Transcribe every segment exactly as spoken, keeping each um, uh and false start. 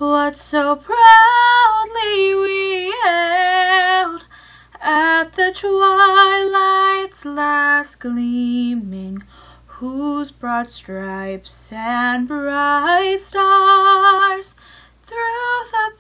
what so proudly we hailed at the twilight's last gleaming, whose broad stripes and bright stars through the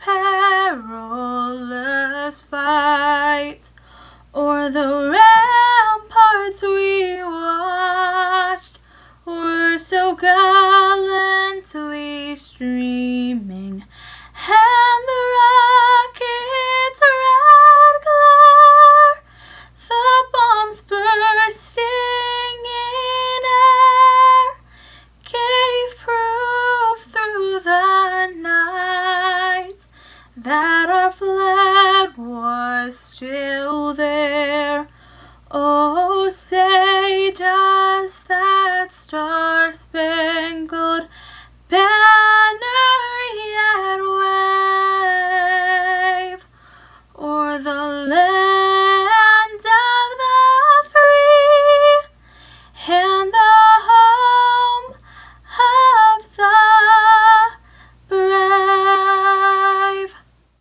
perilous fight o'er the ramparts we watched were so gallantly streaming, and the rocket's red glare, the bombs bursting in air, gave proof through the night that our flag was still there. Oh, say does that star-spangled banner yet wave o'er the land of the free and the home of the brave?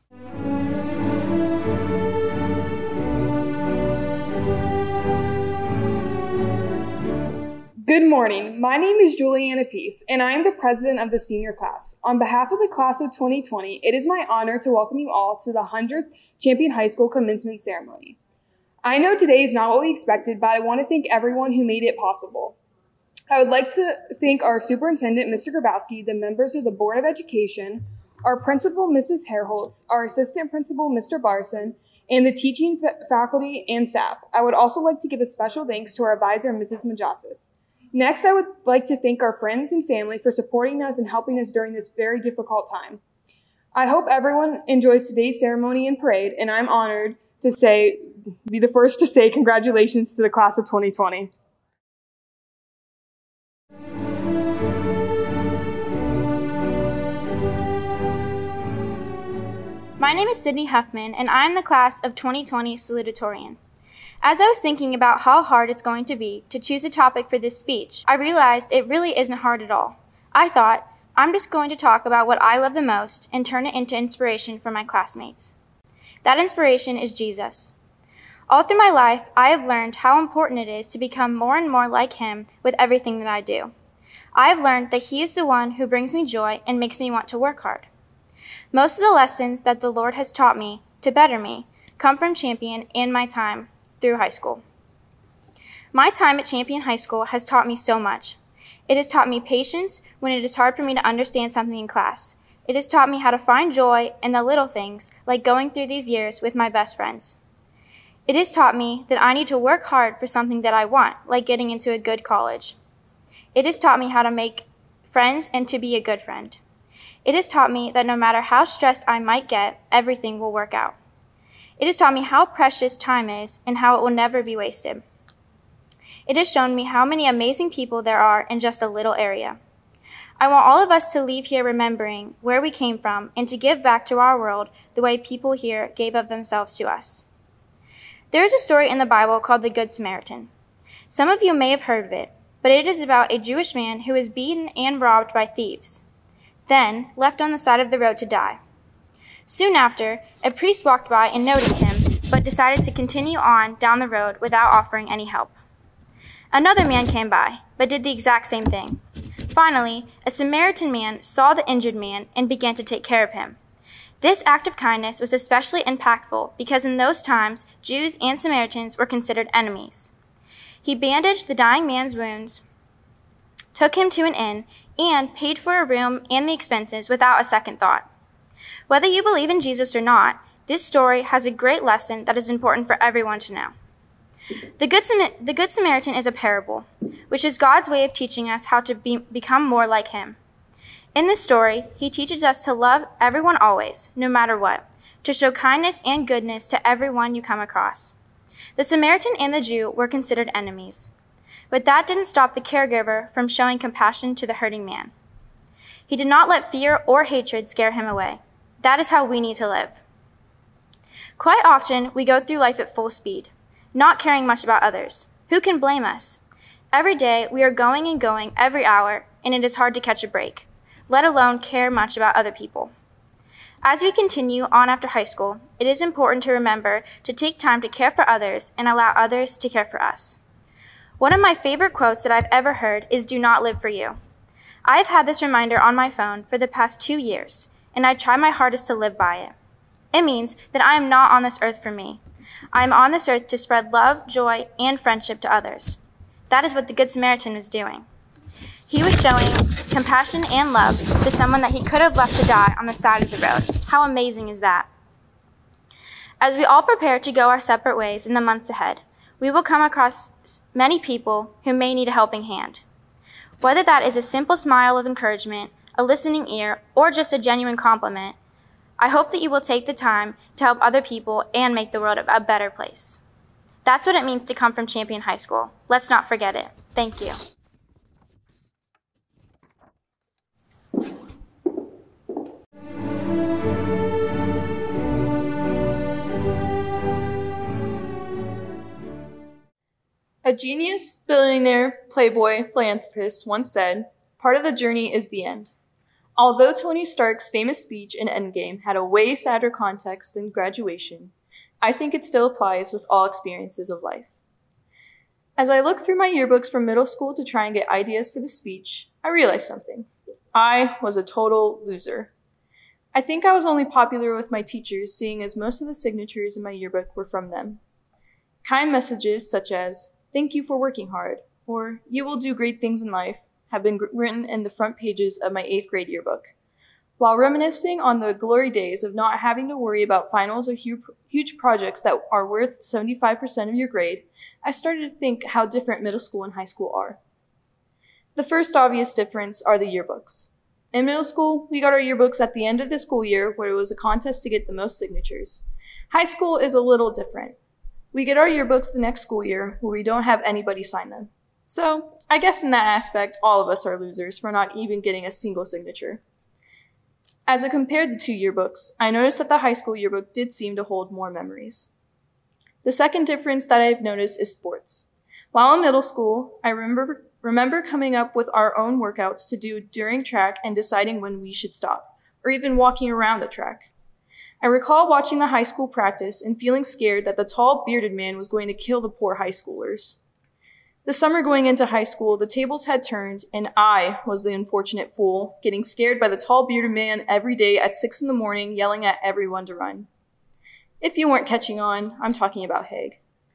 Good morning. My name is Juliana Peace, and I am the president of the senior class. On behalf of the class of twenty twenty, it is my honor to welcome you all to the one hundredth Champion High School commencement ceremony. I know today is not what we expected, but I want to thank everyone who made it possible. I would like to thank our superintendent, Mister Grabowski, the members of the Board of Education, our principal, Missus Herholtz, our assistant principal, Mister Barson, and the teaching fa- faculty and staff. I would also like to give a special thanks to our advisor, Missus Majasis. Next, I would like to thank our friends and family for supporting us and helping us during this very difficult time. I hope everyone enjoys today's ceremony and parade, and I'm honored to say, be the first to say congratulations to the class of twenty twenty. My name is Sydney Huffman, and I am the class of twenty twenty salutatorian. As I was thinking about how hard it's going to be to choose a topic for this speech, I realized it really isn't hard at all. I thought, I'm just going to talk about what I love the most and turn it into inspiration for my classmates. That inspiration is Jesus. All through my life, I have learned how important it is to become more and more like Him with everything that I do. I have learned that He is the one who brings me joy and makes me want to work hard. Most of the lessons that the Lord has taught me to better me come from Champion and my time through high school. My time at Champion High School has taught me so much. It has taught me patience when it is hard for me to understand something in class. It has taught me how to find joy in the little things, like going through these years with my best friends. It has taught me that I need to work hard for something that I want, like getting into a good college. It has taught me how to make friends and to be a good friend. It has taught me that no matter how stressed I might get, everything will work out. It has taught me how precious time is and how it will never be wasted. It has shown me how many amazing people there are in just a little area. I want all of us to leave here remembering where we came from and to give back to our world the way people here gave of themselves to us. There is a story in the Bible called the Good Samaritan. Some of you may have heard of it, but it is about a Jewish man who was beaten and robbed by thieves, then left on the side of the road to die. Soon after, a priest walked by and noticed him, but decided to continue on down the road without offering any help. Another man came by, but did the exact same thing. Finally, a Samaritan man saw the injured man and began to take care of him. This act of kindness was especially impactful because in those times, Jews and Samaritans were considered enemies. He bandaged the dying man's wounds, took him to an inn, and paid for a room and the expenses without a second thought. Whether you believe in Jesus or not, this story has a great lesson that is important for everyone to know. The Good, Sam- the Good Samaritan is a parable, which is God's way of teaching us how to be- become more like Him. In this story, He teaches us to love everyone always, no matter what, to show kindness and goodness to everyone you come across. The Samaritan and the Jew were considered enemies, but that didn't stop the caregiver from showing compassion to the hurting man. He did not let fear or hatred scare him away. That is how we need to live. Quite often, we go through life at full speed, not caring much about others. Who can blame us? Every day, we are going and going every hour, and it is hard to catch a break, let alone care much about other people. As we continue on after high school, it is important to remember to take time to care for others and allow others to care for us. One of my favorite quotes that I've ever heard is "Do not live for you." I've had this reminder on my phone for the past two years, and I try my hardest to live by it. It means that I am not on this earth for me. I am on this earth to spread love, joy, and friendship to others. That is what the Good Samaritan was doing. He was showing compassion and love to someone that he could have left to die on the side of the road. How amazing is that? As we all prepare to go our separate ways in the months ahead, we will come across many people who may need a helping hand. Whether that is a simple smile of encouragement, a listening ear, or just a genuine compliment, I hope that you will take the time to help other people and make the world a better place. That's what it means to come from Champion High School. Let's not forget it. Thank you. A genius, billionaire, playboy, philanthropist once said, "Part of the journey is the end." Although Tony Stark's famous speech in Endgame had a way sadder context than graduation, I think it still applies with all experiences of life. As I look through my yearbooks from middle school to try and get ideas for the speech, I realized something. I was a total loser. I think I was only popular with my teachers, seeing as most of the signatures in my yearbook were from them. Kind messages such as, "Thank you for working hard," or "You will do great things in life," have been written in the front pages of my eighth grade yearbook. While reminiscing on the glory days of not having to worry about finals or hu- huge projects that are worth seventy-five percent of your grade, I started to think how different middle school and high school are. The first obvious difference are the yearbooks. In middle school, we got our yearbooks at the end of the school year, where it was a contest to get the most signatures. High school is a little different. We get our yearbooks the next school year, where we don't have anybody sign them. So, I guess in that aspect, all of us are losers for not even getting a single signature. As I compared the two yearbooks, I noticed that the high school yearbook did seem to hold more memories. The second difference that I've noticed is sports. While in middle school, I remember, remember coming up with our own workouts to do during track and deciding when we should stop, or even walking around the track. I recall watching the high school practice and feeling scared that the tall, bearded man was going to kill the poor high schoolers. The summer going into high school, the tables had turned, and I was the unfortunate fool, getting scared by the tall, bearded man every day at six in the morning, yelling at everyone to run. If you weren't catching on, I'm talking about Haig.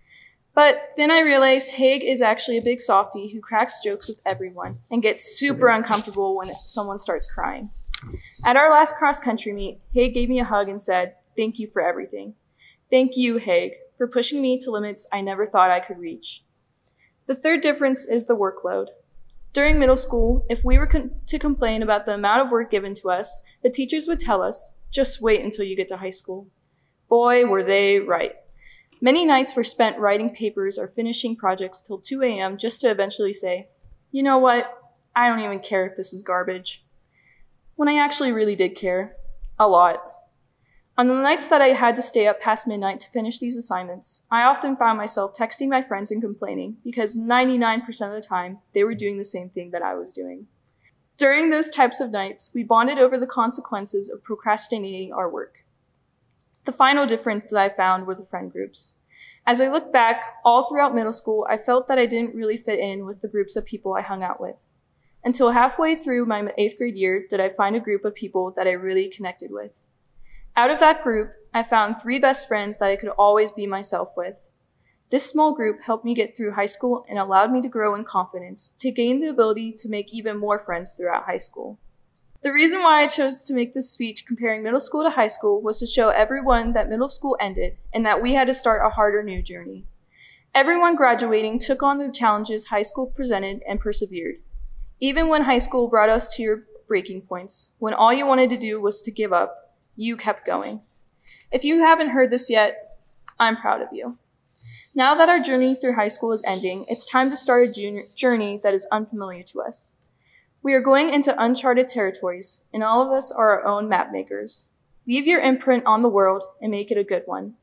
But then I realized Haig is actually a big softie who cracks jokes with everyone and gets super uncomfortable when someone starts crying. At our last cross-country meet, Haig gave me a hug and said, "Thank you for everything. Thank you, Haig, for pushing me to limits I never thought I could reach." The third difference is the workload. During middle school, if we were con- to complain about the amount of work given to us, the teachers would tell us, "Just wait until you get to high school." Boy, were they right. Many nights were spent writing papers or finishing projects till two a.m. just to eventually say, "You know what? I don't even care if this is garbage." When I actually really did care. A lot. On the nights that I had to stay up past midnight to finish these assignments, I often found myself texting my friends and complaining because ninety-nine percent of the time, they were doing the same thing that I was doing. During those types of nights, we bonded over the consequences of procrastinating our work. The final difference that I found were the friend groups. As I look back, all throughout middle school, I felt that I didn't really fit in with the groups of people I hung out with. Until halfway through my eighth grade year did I find a group of people that I really connected with. Out of that group, I found three best friends that I could always be myself with. This small group helped me get through high school and allowed me to grow in confidence, to gain the ability to make even more friends throughout high school. The reason why I chose to make this speech comparing middle school to high school was to show everyone that middle school ended and that we had to start a harder new journey. Everyone graduating took on the challenges high school presented and persevered. Even when high school brought us to your breaking points, when all you wanted to do was to give up, you kept going. If you haven't heard this yet, I'm proud of you. Now that our journey through high school is ending, it's time to start a junior journey that is unfamiliar to us. We are going into uncharted territories, and all of us are our own map makers. Leave your imprint on the world and make it a good one.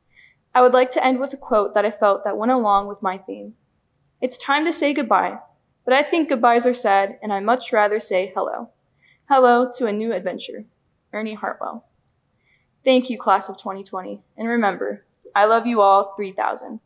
I would like to end with a quote that I felt that went along with my theme. It's time to say goodbye, but I think goodbyes are sad, and I'd much rather say hello. Hello to a new adventure. Ernie Hartwell. Thank you, class of twenty twenty. And remember, I love you all three thousand.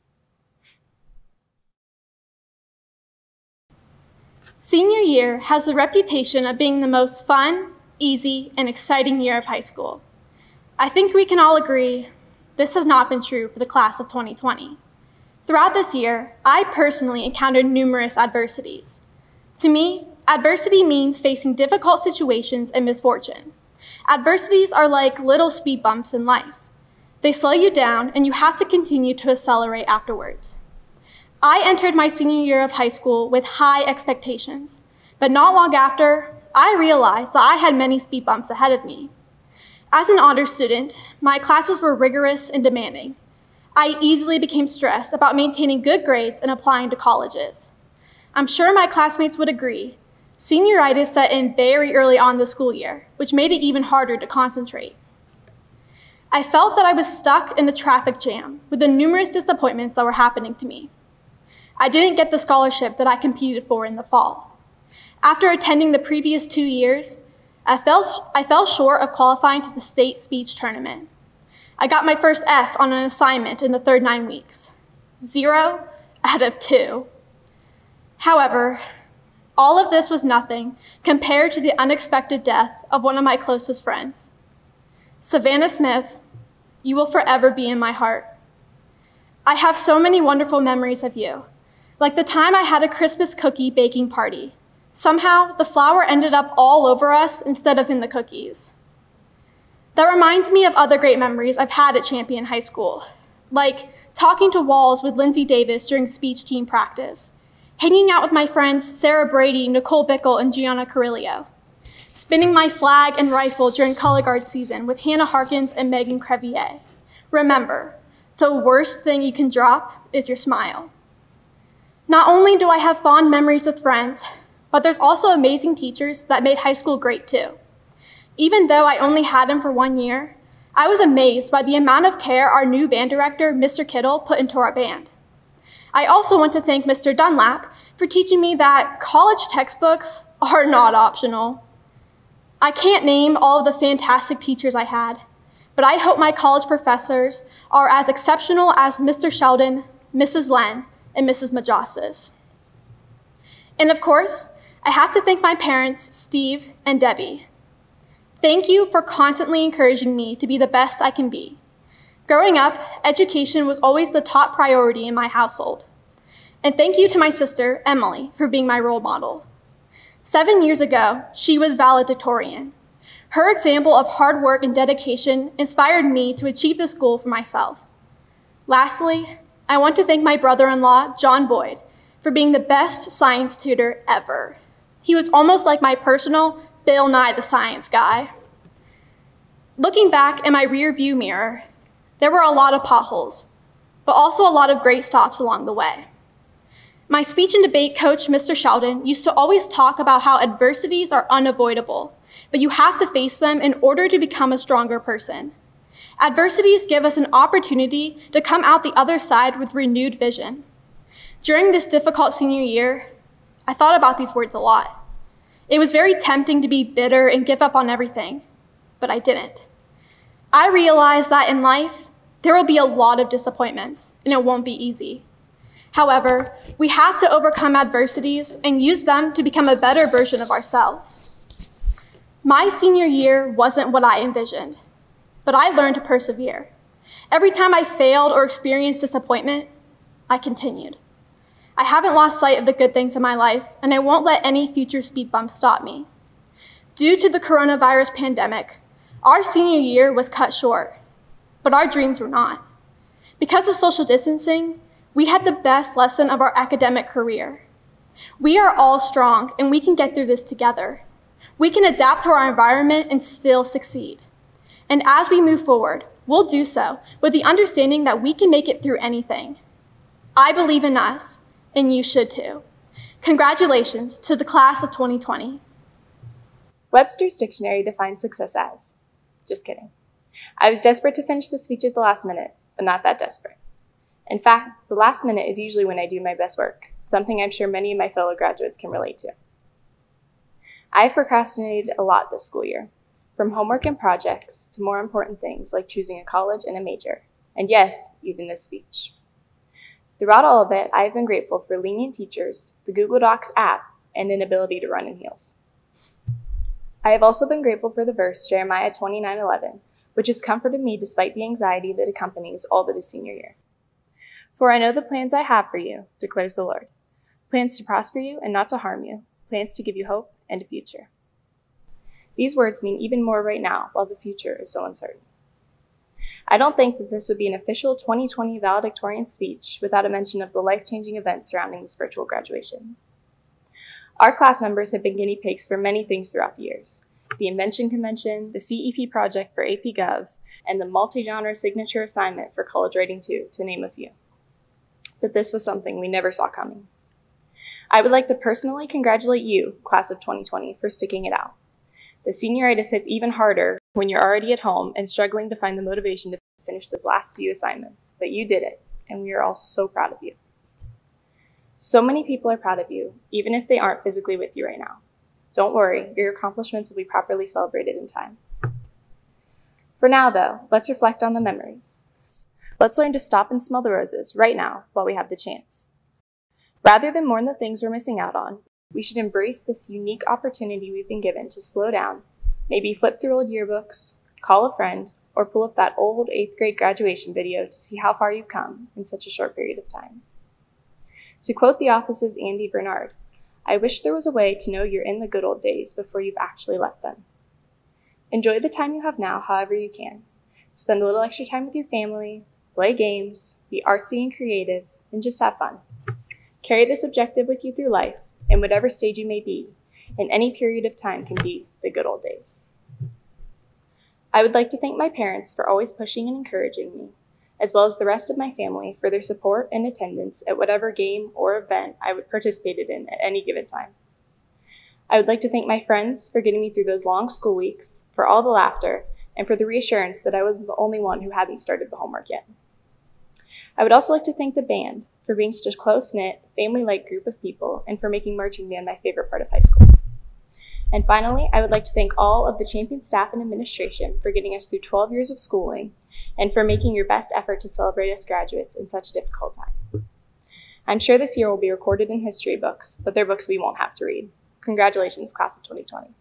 Senior year has the reputation of being the most fun, easy, and exciting year of high school. I think we can all agree this has not been true for the class of twenty twenty. Throughout this year, I personally encountered numerous adversities. To me, adversity means facing difficult situations and misfortune. Adversities are like little speed bumps in life. They slow you down and you have to continue to accelerate afterwards. I entered my senior year of high school with high expectations, but not long after, I realized that I had many speed bumps ahead of me. As an honor student, my classes were rigorous and demanding. I easily became stressed about maintaining good grades and applying to colleges. I'm sure my classmates would agree. Senioritis set in very early on the school year, which made it even harder to concentrate. I felt that I was stuck in a traffic jam with the numerous disappointments that were happening to me. I didn't get the scholarship that I competed for in the fall. After attending the previous two years, I fell, I fell short of qualifying to the state speech tournament. I got my first F on an assignment in the third nine weeks. Zero out of two. However, all of this was nothing compared to the unexpected death of one of my closest friends. Savannah Smith, you will forever be in my heart. I have so many wonderful memories of you, like the time I had a Christmas cookie baking party. Somehow, the flour ended up all over us instead of in the cookies. That reminds me of other great memories I've had at Champion High School, like talking to walls with Lindsay Davis during speech team practice, hanging out with my friends Sarah Brady, Nicole Bickle, and Gianna Carrillo, spinning my flag and rifle during color guard season with Hannah Harkins and Megan Crevier. Remember, the worst thing you can drop is your smile. Not only do I have fond memories with friends, but there's also amazing teachers that made high school great too. Even though I only had them for one year, I was amazed by the amount of care our new band director, Mister Kittle, put into our band. I also want to thank Mister Dunlap for teaching me that college textbooks are not optional. I can't name all of the fantastic teachers I had, but I hope my college professors are as exceptional as Mister Sheldon, Missus Len, and Missus Majosis. And of course, I have to thank my parents, Steve and Debbie. Thank you for constantly encouraging me to be the best I can be. Growing up, education was always the top priority in my household. And thank you to my sister, Emily, for being my role model. Seven years ago, she was valedictorian. Her example of hard work and dedication inspired me to achieve this goal for myself. Lastly, I want to thank my brother-in-law, John Boyd, for being the best science tutor ever. He was almost like my personal Bill Nye the Science Guy. Looking back in my rear view mirror, there were a lot of potholes, but also a lot of great stops along the way. My speech and debate coach, Mister Sheldon, used to always talk about how adversities are unavoidable, but you have to face them in order to become a stronger person. Adversities give us an opportunity to come out the other side with renewed vision. During this difficult senior year, I thought about these words a lot. It was very tempting to be bitter and give up on everything, but I didn't. I realized that in life, there will be a lot of disappointments, and it won't be easy. However, we have to overcome adversities and use them to become a better version of ourselves. My senior year wasn't what I envisioned, but I learned to persevere. Every time I failed or experienced disappointment, I continued. I haven't lost sight of the good things in my life, and I won't let any future speed bumps stop me. Due to the coronavirus pandemic, our senior year was cut short, but our dreams were not. Because of social distancing, we had the best lesson of our academic career. We are all strong, and we can get through this together. We can adapt to our environment and still succeed. And as we move forward, we'll do so with the understanding that we can make it through anything. I believe in us, and you should too. Congratulations to the class of twenty twenty. Webster's Dictionary defines success as, just kidding. I was desperate to finish the speech at the last minute, but not that desperate. In fact, the last minute is usually when I do my best work, something I'm sure many of my fellow graduates can relate to. I've procrastinated a lot this school year. from homework and projects to more important things like choosing a college and a major, and yes, even this speech. Throughout all of it, I have been grateful for lenient teachers, the Google Docs app, and an ability to run in heels. I have also been grateful for the verse Jeremiah twenty-nine eleven, which has comforted me despite the anxiety that accompanies all that is senior year. For I know the plans I have for you, declares the Lord, plans to prosper you and not to harm you, plans to give you hope and a future. These words mean even more right now while the future is so uncertain. I don't think that this would be an official twenty twenty valedictorian speech without a mention of the life-changing events surrounding this virtual graduation. Our class members have been guinea pigs for many things throughout the years. The Invention Convention, the C E P project for A P Gov, and the multi-genre signature assignment for College Writing two, to name a few. But this was something we never saw coming. I would like to personally congratulate you, class of twenty twenty, for sticking it out. The senioritis hits even harder when you're already at home and struggling to find the motivation to finish those last few assignments, but you did it, and we are all so proud of you. So many people are proud of you, even if they aren't physically with you right now. Don't worry, your accomplishments will be properly celebrated in time. For now, though, let's reflect on the memories. Let's learn to stop and smell the roses right now while we have the chance. Rather than mourn the things we're missing out on, we should embrace this unique opportunity we've been given to slow down, maybe flip through old yearbooks, call a friend, or pull up that old eighth grade graduation video to see how far you've come in such a short period of time. To quote The Office's Andy Bernard, I wish there was a way to know you're in the good old days before you've actually left them. Enjoy the time you have now however you can. Spend a little extra time with your family, play games, be artsy and creative, and just have fun. Carry this objective with you through life, in whatever stage you may be, and any period of time can be the good old days. I would like to thank my parents for always pushing and encouraging me, as well as the rest of my family for their support and attendance at whatever game or event I participated in at any given time. I would like to thank my friends for getting me through those long school weeks, for all the laughter, and for the reassurance that I wasn't the only one who hadn't started the homework yet. I would also like to thank the band for being such a close-knit, family-like group of people and for making marching band my favorite part of high school. And finally, I would like to thank all of the Champion staff and administration for getting us through twelve years of schooling and for making your best effort to celebrate us graduates in such a difficult time. I'm sure this year will be recorded in history books, but they're books we won't have to read. Congratulations, class of twenty twenty.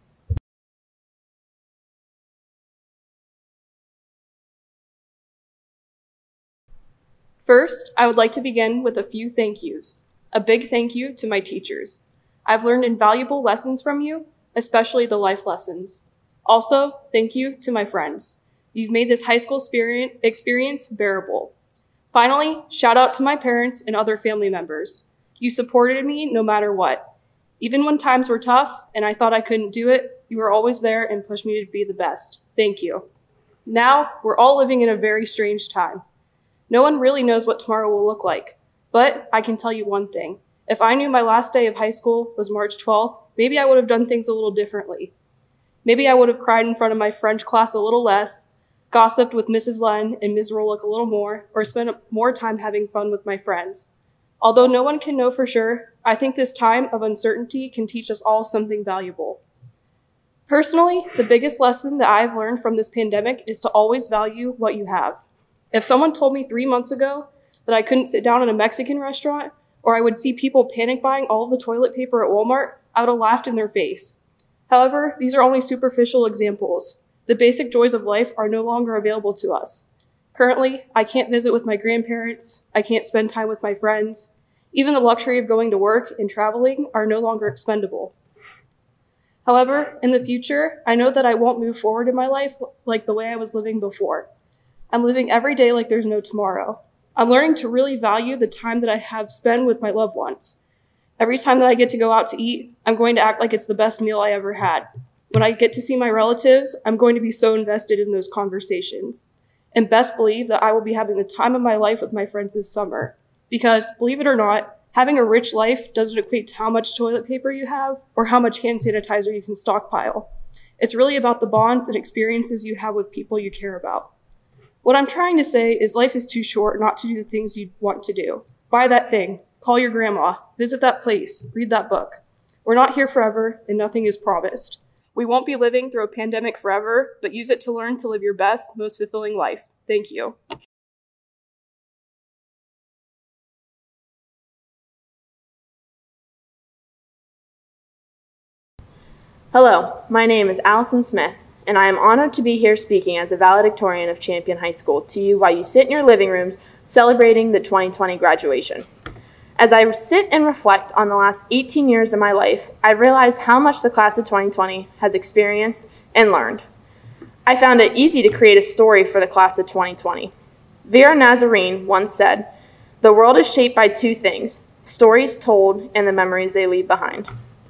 First, I would like to begin with a few thank yous. A big thank you to my teachers. I've learned invaluable lessons from you, especially the life lessons. Also, thank you to my friends. You've made this high school experience bearable. Finally, shout out to my parents and other family members. You supported me no matter what. Even when times were tough and I thought I couldn't do it, you were always there and pushed me to be the best. Thank you. Now, we're all living in a very strange time. No one really knows what tomorrow will look like, but I can tell you one thing. If I knew my last day of high school was March twelfth, maybe I would have done things a little differently. Maybe I would have cried in front of my French class a little less, gossiped with Missus Len and Miz Rolick a little more, or spent more time having fun with my friends. Although no one can know for sure, I think this time of uncertainty can teach us all something valuable. Personally, the biggest lesson that I've learned from this pandemic is to always value what you have. If someone told me three months ago that I couldn't sit down in a Mexican restaurant, or I would see people panic buying all of the toilet paper at Walmart, I would have laughed in their face. However, these are only superficial examples. The basic joys of life are no longer available to us. Currently, I can't visit with my grandparents, I can't spend time with my friends. Even the luxury of going to work and traveling are no longer expendable. However, in the future, I know that I won't move forward in my life like the way I was living before. I'm living every day like there's no tomorrow. I'm learning to really value the time that I have spent with my loved ones. Every time that I get to go out to eat, I'm going to act like it's the best meal I ever had. When I get to see my relatives, I'm going to be so invested in those conversations. And best believe that I will be having the time of my life with my friends this summer. Because, believe it or not, having a rich life doesn't equate to how much toilet paper you have or how much hand sanitizer you can stockpile. It's really about the bonds and experiences you have with people you care about. What I'm trying to say is life is too short not to do the things you want to do. Buy that thing, call your grandma, visit that place, read that book. We're not here forever and nothing is promised. We won't be living through a pandemic forever, but use it to learn to live your best, most fulfilling life. Thank you. Hello, my name is Allison Smith, and I am honored to be here speaking as a valedictorian of Champion High School to you while you sit in your living rooms celebrating the twenty twenty graduation. As I sit and reflect on the last eighteen years of my life, I realize how much the class of twenty twenty has experienced and learned. I found it easy to create a story for the class of twenty twenty. Vera Nazarene once said, "The world is shaped by two things, stories told and the memories they leave behind."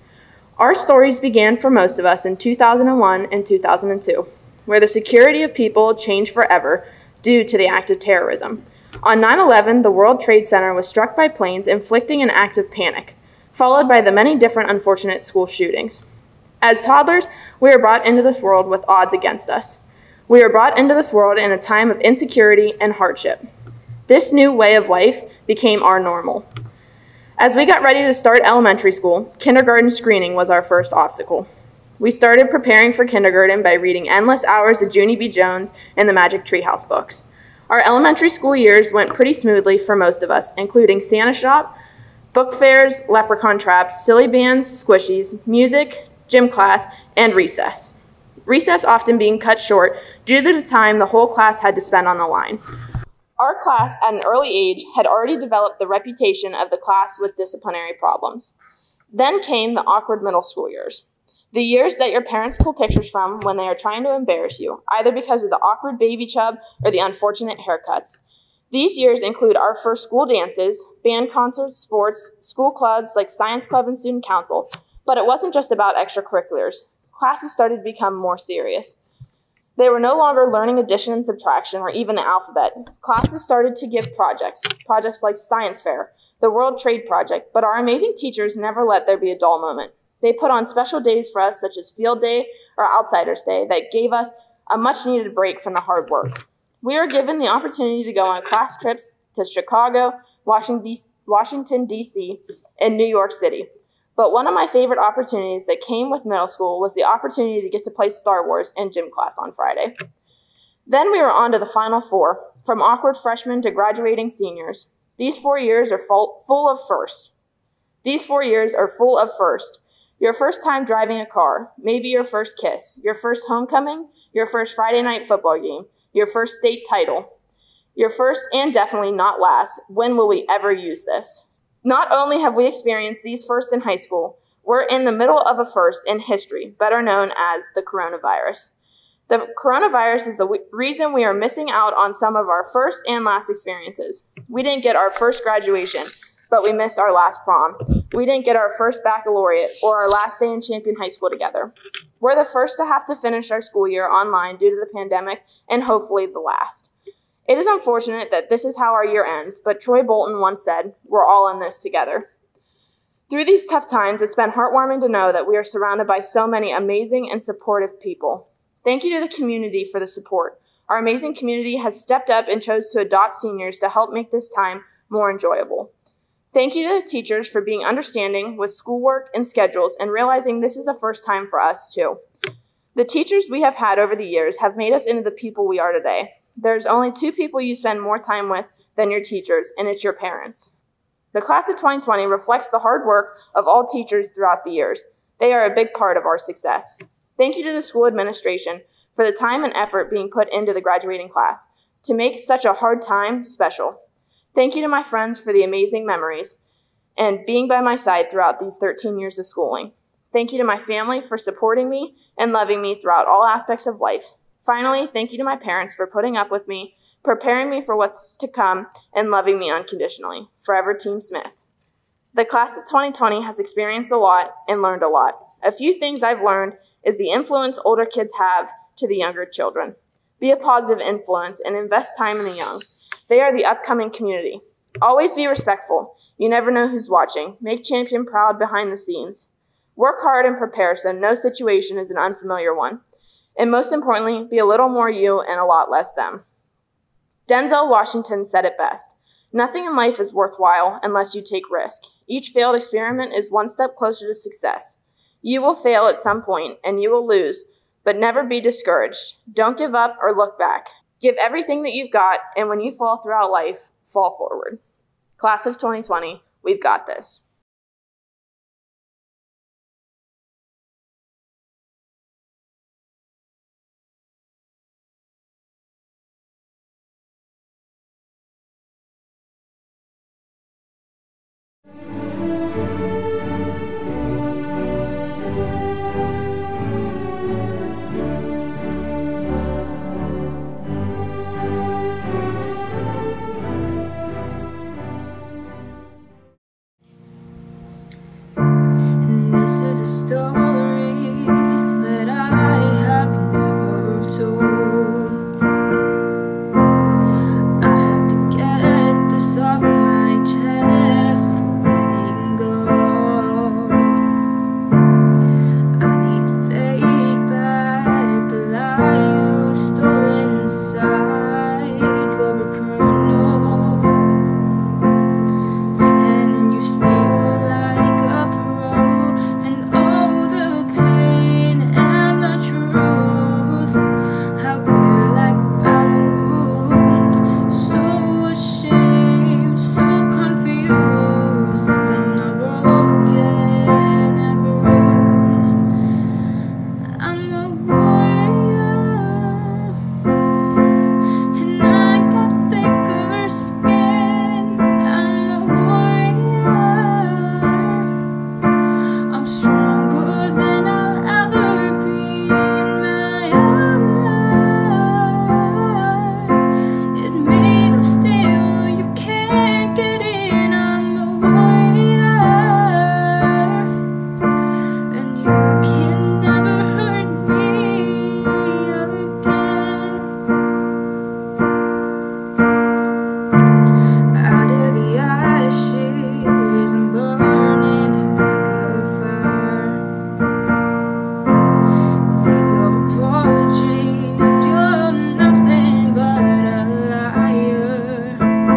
Our stories began for most of us in two thousand one and two thousand two, where the security of people changed forever due to the act of terrorism. On nine eleven, the World Trade Center was struck by planes, inflicting an act of panic, followed by the many different unfortunate school shootings. As toddlers, we are brought into this world with odds against us. We are brought into this world in a time of insecurity and hardship. This new way of life became our normal. As we got ready to start elementary school, kindergarten screening was our first obstacle. We started preparing for kindergarten by reading endless hours of Junie B. Jones and the Magic Treehouse books. Our elementary school years went pretty smoothly for most of us, including Santa Shop, book fairs, leprechaun traps, silly bands, squishies, music, gym class, and recess. Recess often being cut short due to the time the whole class had to spend on the line. Our class, at an early age, had already developed the reputation of the class with disciplinary problems. Then came the awkward middle school years, the years that your parents pull pictures from when they are trying to embarrass you, either because of the awkward baby chub or the unfortunate haircuts. These years include our first school dances, band concerts, sports, school clubs like science club and student council, but it wasn't just about extracurriculars. Classes started to become more serious. They were no longer learning addition and subtraction or even the alphabet. Classes started to give projects, projects like science fair, the World Trade Project, but our amazing teachers never let there be a dull moment. They put on special days for us, such as Field Day or Outsiders Day, that gave us a much-needed break from the hard work. We were given the opportunity to go on class trips to Chicago, Washington, D C, and New York City. But one of my favorite opportunities that came with middle school was the opportunity to get to play Star Wars in gym class on Friday. Then we were on to the Final Four, from awkward freshmen to graduating seniors. These four years are full, full of first. These four years are full of first. Your first time driving a car, maybe your first kiss, your first homecoming, your first Friday night football game, your first state title. Your first and definitely not last, when will we ever use this? Not only have we experienced these firsts in high school, we're in the middle of a first in history, better known as the coronavirus. The coronavirus is the w- reason we are missing out on some of our first and last experiences. We didn't get our first graduation, but we missed our last prom. We didn't get our first baccalaureate or our last day in Champion High School together. We're the first to have to finish our school year online due to the pandemic, and hopefully the last. It is unfortunate that this is how our year ends, but Troy Bolton once said, "We're all in this together." Through these tough times, it's been heartwarming to know that we are surrounded by so many amazing and supportive people. Thank you to the community for the support. Our amazing community has stepped up and chose to adopt seniors to help make this time more enjoyable. Thank you to the teachers for being understanding with schoolwork and schedules and realizing this is the first time for us too. The teachers we have had over the years have made us into the people we are today. There's only two people you spend more time with than your teachers, and it's your parents. The class of twenty twenty reflects the hard work of all teachers throughout the years. They are a big part of our success. Thank you to the school administration for the time and effort being put into the graduating class to make such a hard time special. Thank you to my friends for the amazing memories and being by my side throughout these thirteen years of schooling. Thank you to my family for supporting me and loving me throughout all aspects of life. Finally, thank you to my parents for putting up with me, preparing me for what's to come, and loving me unconditionally. Forever, Team Smith. The class of twenty twenty has experienced a lot and learned a lot. A few things I've learned is the influence older kids have to the younger children. Be a positive influence and invest time in the young. They are the upcoming community. Always be respectful. You never know who's watching. Make Champion proud behind the scenes. Work hard and prepare so no situation is an unfamiliar one. And most importantly, be a little more you and a lot less them. Denzel Washington said it best. Nothing in life is worthwhile unless you take risk. Each failed experiment is one step closer to success. You will fail at some point, and you will lose, but never be discouraged. Don't give up or look back. Give everything that you've got, and when you fall throughout life, fall forward. Class of twenty twenty, we've got this. This is a story that I have never told. I have to get this off my chest for letting go. I need to take back the lie you stole inside. You're a criminal, and you steal like a pro. And all the pain and the truth, I wear like a battle wound. So ashamed, so confused. I'm not broken and bruised. I'm the warrior, and I got thicker skin. I'm the warrior. I'm stronger than I'll ever be. My armor is made of steel. You can't get in. I'm the warrior, and you can never hurt me again. Out of the ashes, I'm burning like a fire. Save your apologies, you're nothing but a liar.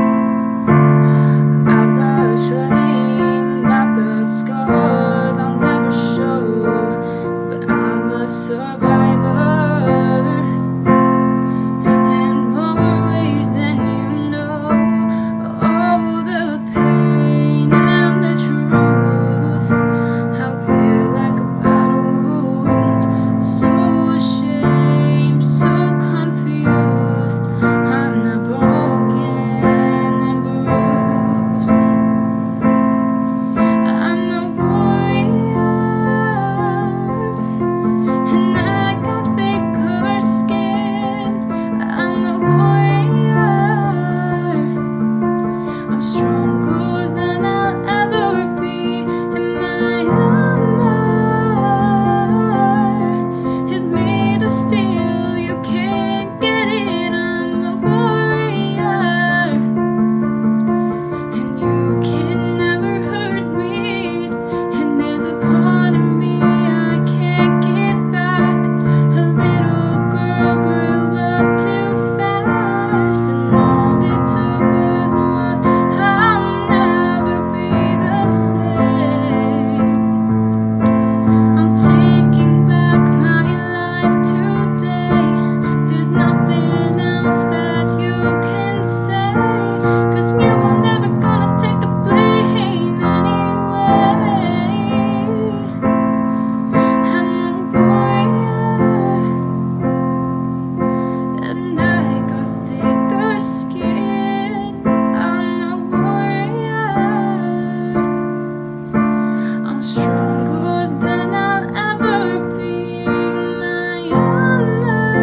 I've got shame, I've got scars I'll never show, but I'm a survivor in more ways than you know. All the pain and the truth, I wear like a battle wound. So ashamed, so confused. I'm not broken and bruised. I'm a warrior, and I got thicker skin. I'm a warrior. I'm stronger than I'll ever be, and my armor is made of steel. You can't get in. I'm a warrior, and you can never hurt me. And there's a part of me I can't get back. A little girl grew up too fast, and all it took was once. I'll never be the same. I'm taking back my life today. There's nothing else that you can say, 'cause you were never gonna take the blame anyway. I'm a warrior, and I got thicker skin. I'm a warrior. I'm stronger than I'll ever be. My armor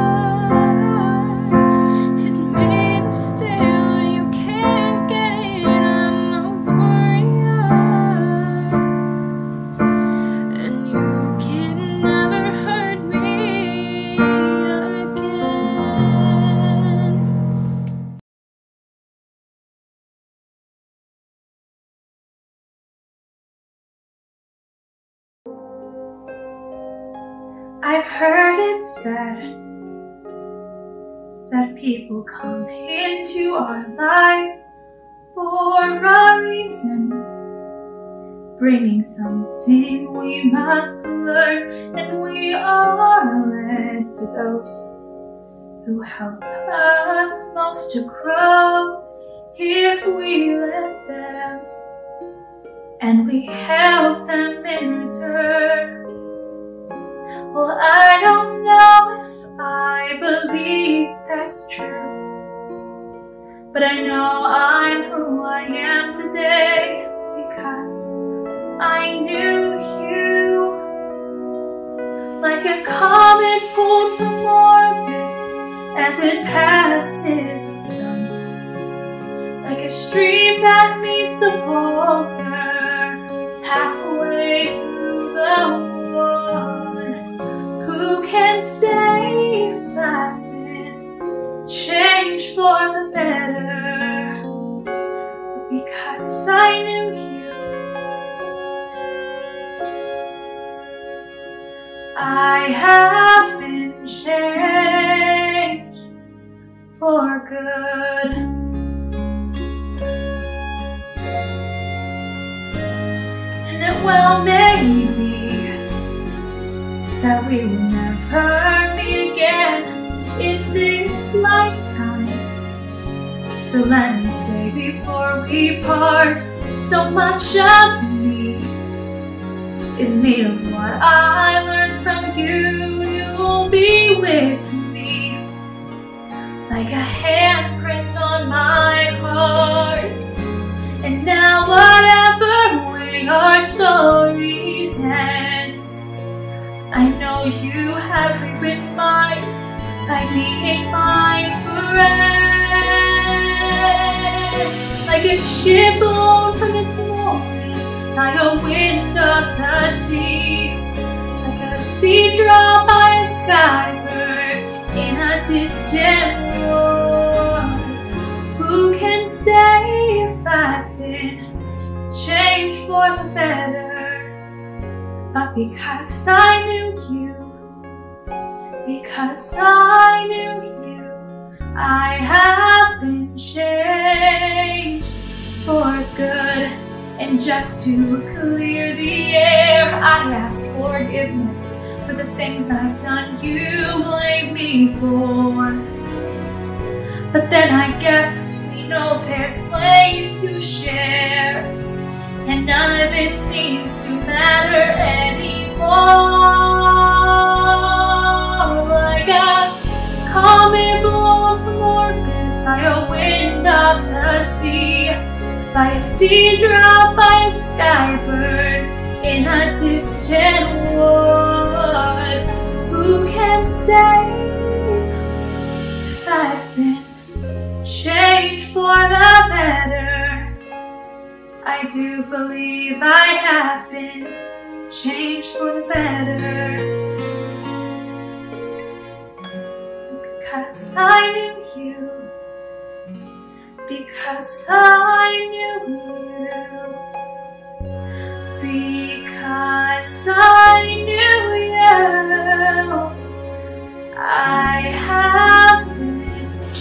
is made of steel. You can't get in. I'm a warrior, and you can never hurt me again. I've heard it said that people come into our lives for a reason, bringing something we must learn, and we are led to those who help us most to grow if we let them, and we help them in return. Well, I don't know if I believe that's true, but I know I'm who I am today because I knew you. Like a comet pulled from orbit as it passes the sun, like a stream that meets a boulder halfway through the one. Who can say if I've been changed for the better? Because I knew you. I have been changed for good. And it well may be that we will never meet again in this lifetime. So let me say before we part, so much of me is made of what I learned from you. You'll be with me like a handprint on my heart. And now whatever way our stories end, I know you have rewritten mine by being mine forever. Like a ship blown from its mooring by a wind of the sea, like a sea drop by a skybird in a distant war. Who can say if I've been changed for the better? But because I knew you, because I knew you, I have been changed for good. And just to clear the air, I ask forgiveness for the things I've done you blame me for. But then I guess we know there's blame to share, and none of it seems to matter anymore. Like a comet blown from orbit by a wind of the sea, by a sea drop by a skybird in a distant wood. Who can say if I've been changed for the better? I do believe I have been changed for the better, because I knew you. Because I knew you, because I knew you, I have been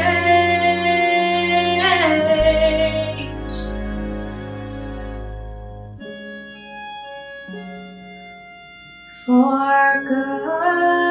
changed for good.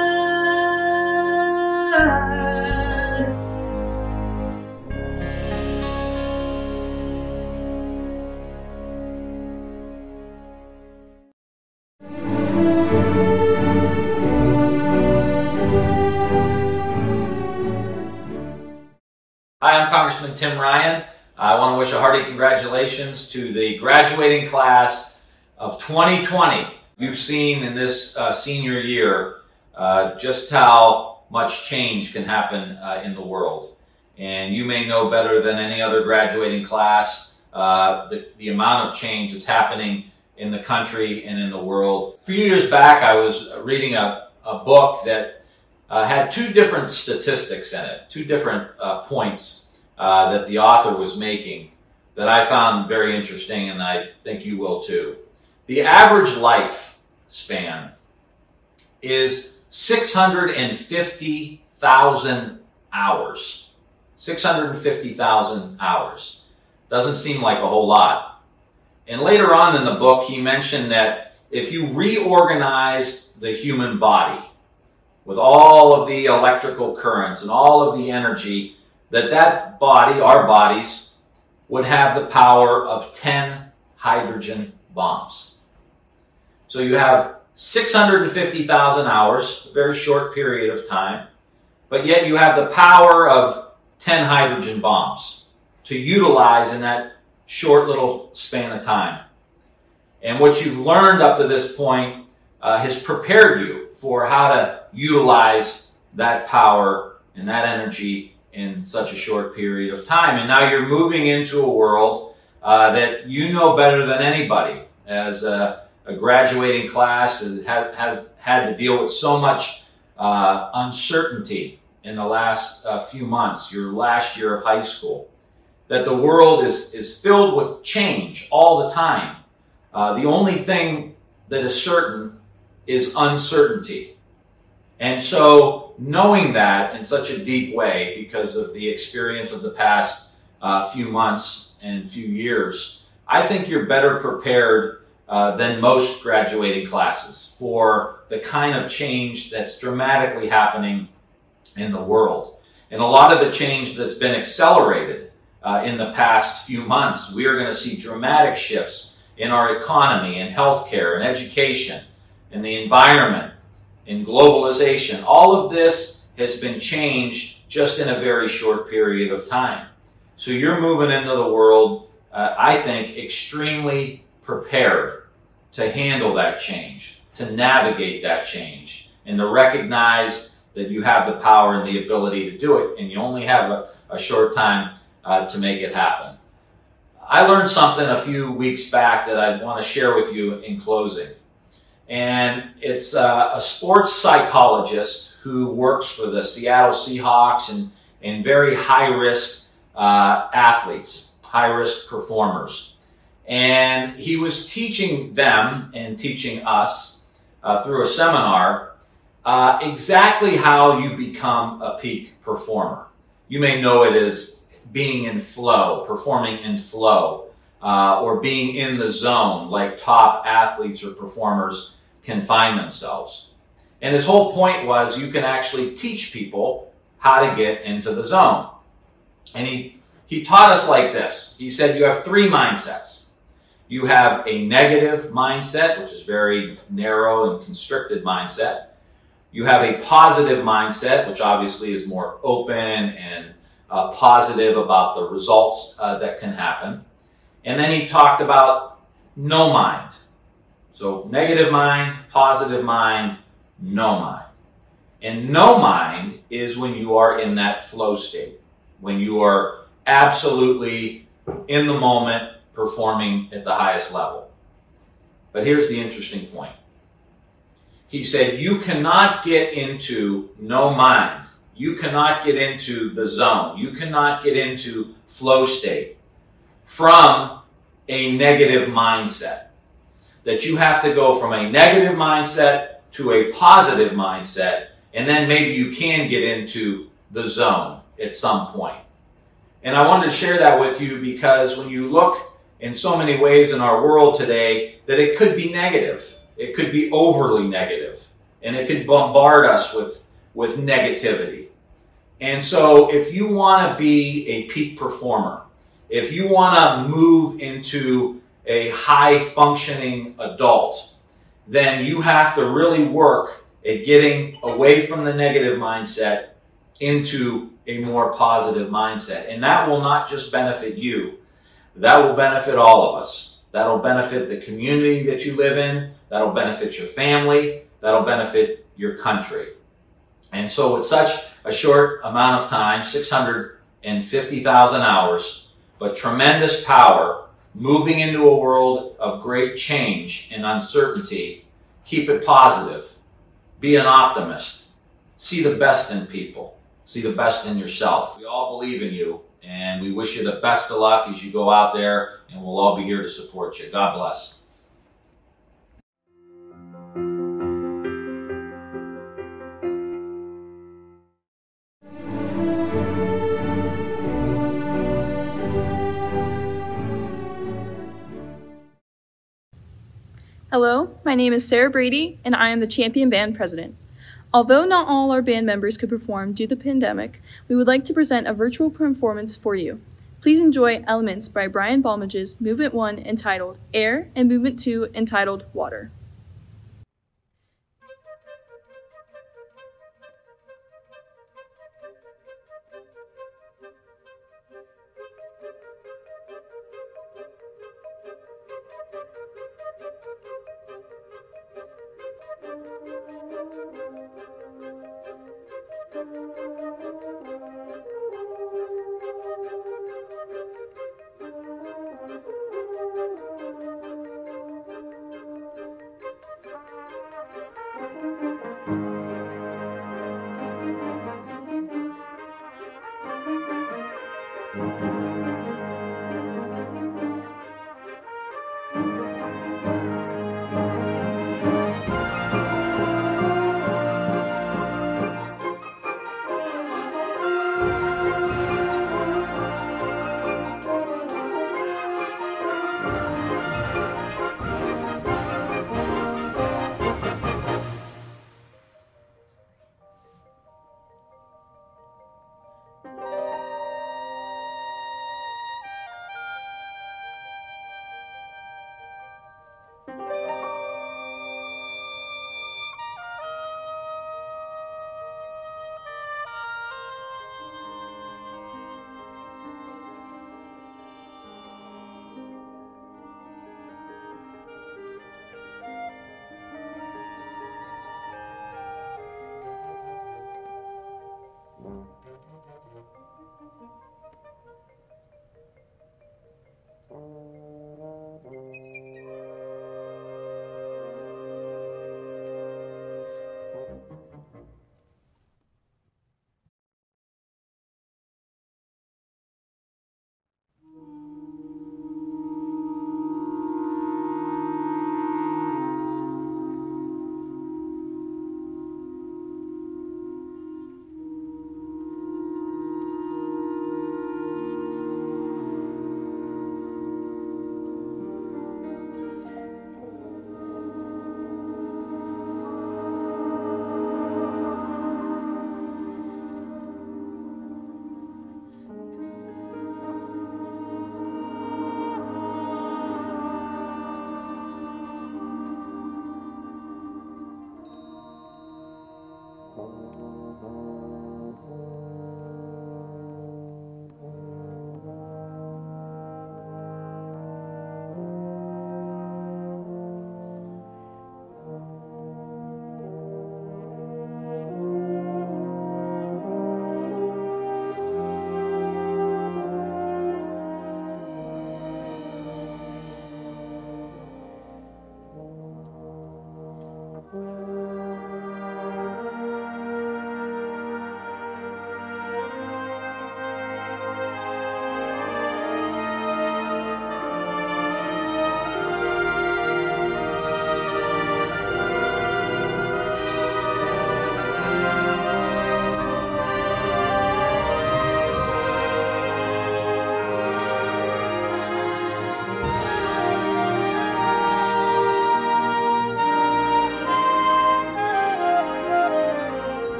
Hi, I'm Congressman Tim Ryan. I want to wish a hearty congratulations to the graduating class of twenty twenty. You've seen in this uh, senior year uh, just how much change can happen uh, in the world. And you may know better than any other graduating class uh, the, the amount of change that's happening in the country and in the world. A few years back, I was reading a, a book that Uh, had two different statistics in it, two different uh, points uh, that the author was making that I found very interesting, and I think you will too. The average lifespan is six hundred fifty thousand hours. six hundred fifty thousand hours. Doesn't seem like a whole lot. And later on in the book, he mentioned that if you reorganize the human body with all of the electrical currents and all of the energy, that that body, our bodies, would have the power of ten hydrogen bombs. So you have six hundred fifty thousand hours, a very short period of time, but yet you have the power of ten hydrogen bombs to utilize in that short little span of time. And what you've learned up to this point uh, has prepared you for how to utilize that power and that energy in such a short period of time. And now you're moving into a world uh, that you know better than anybody. As a, a graduating class and ha has had to deal with so much uh, uncertainty in the last uh, few months, your last year of high school, that the world is, is filled with change all the time. Uh, the only thing that is certain is uncertainty. And so knowing that in such a deep way because of the experience of the past uh, few months and few years, I think you're better prepared uh, than most graduating classes for the kind of change that's dramatically happening in the world. And a lot of the change that's been accelerated uh, in the past few months, we are going to see dramatic shifts in our economy, in healthcare, in education, in the environment, in globalization. All of this has been changed just in a very short period of time. So you're moving into the world, uh, I think, extremely prepared to handle that change, to navigate that change, and to recognize that you have the power and the ability to do it, and you only have a, a short time uh, to make it happen. I learned something a few weeks back that I want to share with you in closing. And it's uh, a sports psychologist who works for the Seattle Seahawks and, and very high-risk uh, athletes, high-risk performers. And he was teaching them and teaching us uh, through a seminar uh, exactly how you become a peak performer. You may know it as being in flow, performing in flow, uh, or being in the zone like top athletes or performers can find themselves. And his whole point was you can actually teach people how to get into the zone. And he, he taught us like this. He said you have three mindsets. You have a negative mindset, which is very narrow and constricted mindset. You have a positive mindset, which obviously is more open and uh, positive about the results uh, that can happen. And then he talked about no mind. So negative mind, positive mind, no mind. And no mind is when you are in that flow state, when you are absolutely in the moment performing at the highest level. But here's the interesting point. He said you cannot get into no mind. You cannot get into the zone. You cannot get into flow state from a negative mindset. That you have to go from a negative mindset to a positive mindset, and then maybe you can get into the zone at some point. And I wanted to share that with you because when you look in so many ways in our world today, that it could be negative. It could be overly negative, and it could bombard us with, with negativity. And so if you want to be a peak performer, if you want to move into a high-functioning adult, then you have to really work at getting away from the negative mindset into a more positive mindset. And that will not just benefit you. That will benefit all of us. That'll benefit the community that you live in. That'll benefit your family. That'll benefit your country. And so with such a short amount of time, six hundred fifty thousand hours, but tremendous power, moving into a world of great change and uncertainty, keep it positive. Be an optimist. See the best in people. See the best in yourself. We all believe in you, and we wish you the best of luck as you go out there, and we'll all be here to support you. God bless. Hello, my name is Sarah Brady, and I am the Champion Band President. Although not all our band members could perform due to the pandemic, we would like to present a virtual performance for you. Please enjoy Elements by Brian Balmage's Movement one entitled Air and Movement two entitled Water.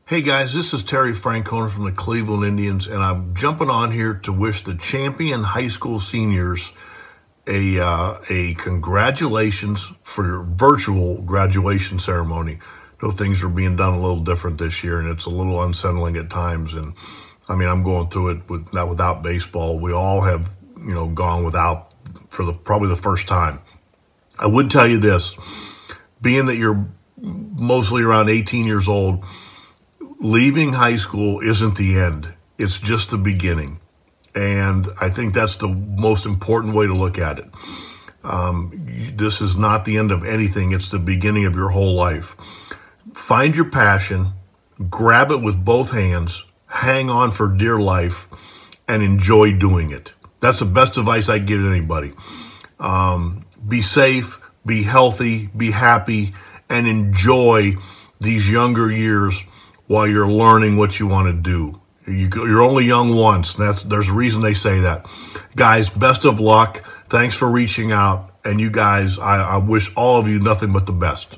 Hey guys, this is Terry Francona from the Cleveland Indians, and I'm jumping on here to wish the Champion High School seniors a uh, a congratulations for your virtual graduation ceremony. I know things are being done a little different this year, and it's a little unsettling at times. And I mean, I'm going through it with not without baseball. We all have, you know, gone without for the probably the first time. I would tell you this, being that you're mostly around eighteen years old, leaving high school isn't the end. It's just the beginning. And I think that's the most important way to look at it. Um, this is not the end of anything. It's the beginning of your whole life. Find your passion, grab it with both hands, hang on for dear life, and enjoy doing it. That's the best advice I give anybody. Um, be safe, be healthy, be happy, and enjoy these younger years while you're learning what you want to do. You, you're only young once. That's there's a reason they say that. Guys, best of luck. Thanks for reaching out. And you guys, I, I wish all of you nothing but the best.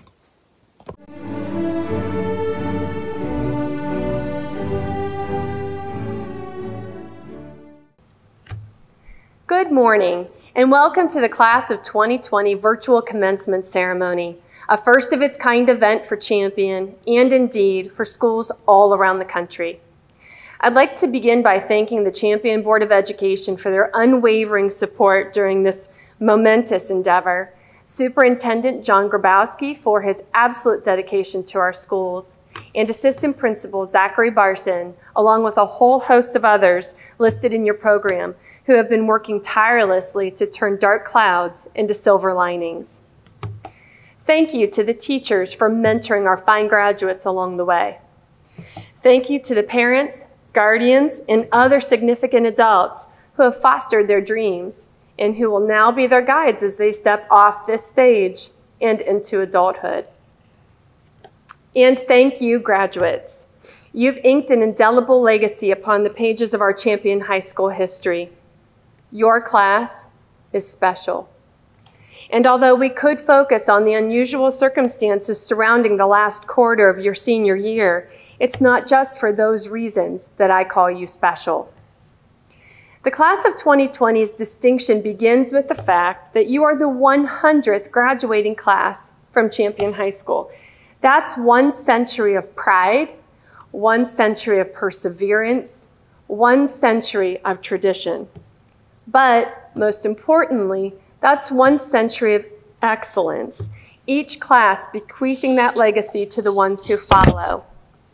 Good morning, and welcome to the Class of twenty twenty Virtual Commencement Ceremony, a first-of-its-kind event for Champion and, indeed, for schools all around the country. I'd like to begin by thanking the Champion Board of Education for their unwavering support during this momentous endeavor, Superintendent John Grabowski for his absolute dedication to our schools, and Assistant Principal Zachary Barson, along with a whole host of others listed in your program, who have been working tirelessly to turn dark clouds into silver linings. Thank you to the teachers for mentoring our fine graduates along the way. Thank you to the parents, guardians, and other significant adults who have fostered their dreams and who will now be their guides as they step off this stage and into adulthood. And thank you, graduates. You've inked an indelible legacy upon the pages of our Champion High School history. Your class is special. And although we could focus on the unusual circumstances surrounding the last quarter of your senior year, it's not just for those reasons that I call you special. The Class of twenty twenty's distinction begins with the fact that you are the one hundredth graduating class from Champion High School. That's one century of pride, one century of perseverance, one century of tradition. But most importantly, that's one century of excellence, each class bequeathing that legacy to the ones who follow.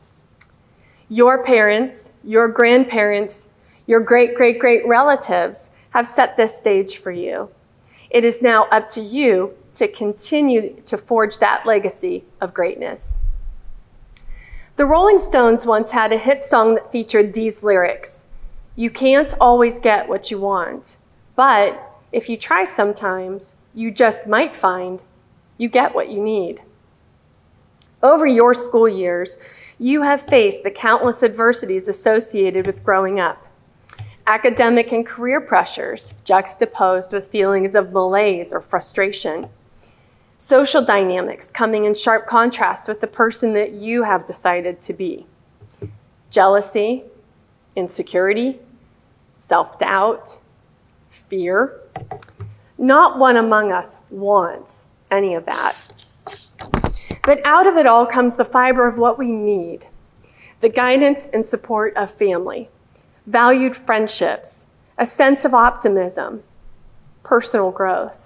Your parents, your grandparents, your great-great-great relatives have set this stage for you. It is now up to you to continue to forge that legacy of greatness. The Rolling Stones once had a hit song that featured these lyrics: "You can't always get what you want, but if you try sometimes, you just might find you get what you need." Over your school years, you have faced the countless adversities associated with growing up. Academic and career pressures juxtaposed with feelings of malaise or frustration. Social dynamics coming in sharp contrast with the person that you have decided to be. Jealousy, insecurity, self-doubt, fear. Not one among us wants any of that. But out of it all comes the fiber of what we need: the guidance and support of family, valued friendships, a sense of optimism, personal growth.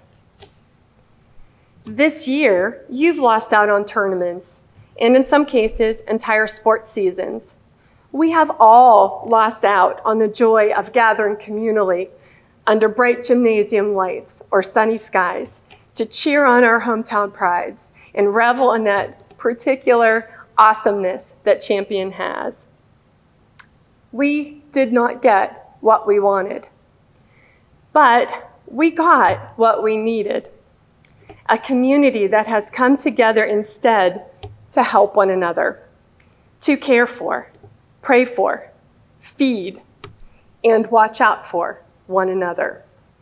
This year, you've lost out on tournaments, and in some cases, entire sports seasons. We have all lost out on the joy of gathering communally under bright gymnasium lights or sunny skies to cheer on our hometown prides and revel in that particular awesomeness that Champion has. We did not get what we wanted, but we got what we needed: a community that has come together instead to help one another, to care for, pray for, feed, and watch out for one another.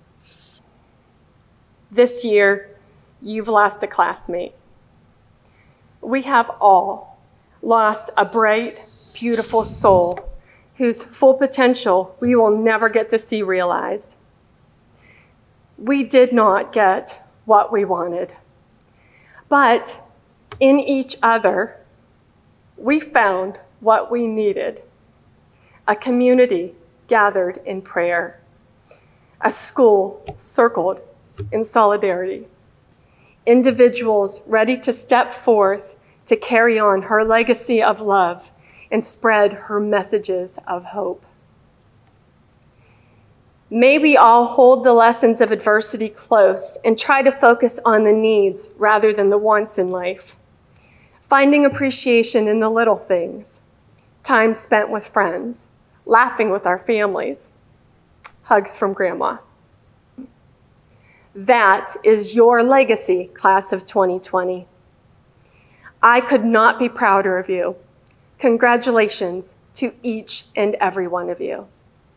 This year, you've lost a classmate. We have all lost a bright, beautiful soul whose full potential we will never get to see realized. We did not get what we wanted, but in each other, we found what we needed: a community gathered in prayer, a school circled in solidarity, individuals ready to step forth to carry on her legacy of love and spread her messages of hope. May we all hold the lessons of adversity close and try to focus on the needs rather than the wants in life, finding appreciation in the little things: time spent with friends, laughing with our families, hugs from grandma. That is your legacy, class of twenty twenty. I could not be prouder of you. Congratulations to each and every one of you.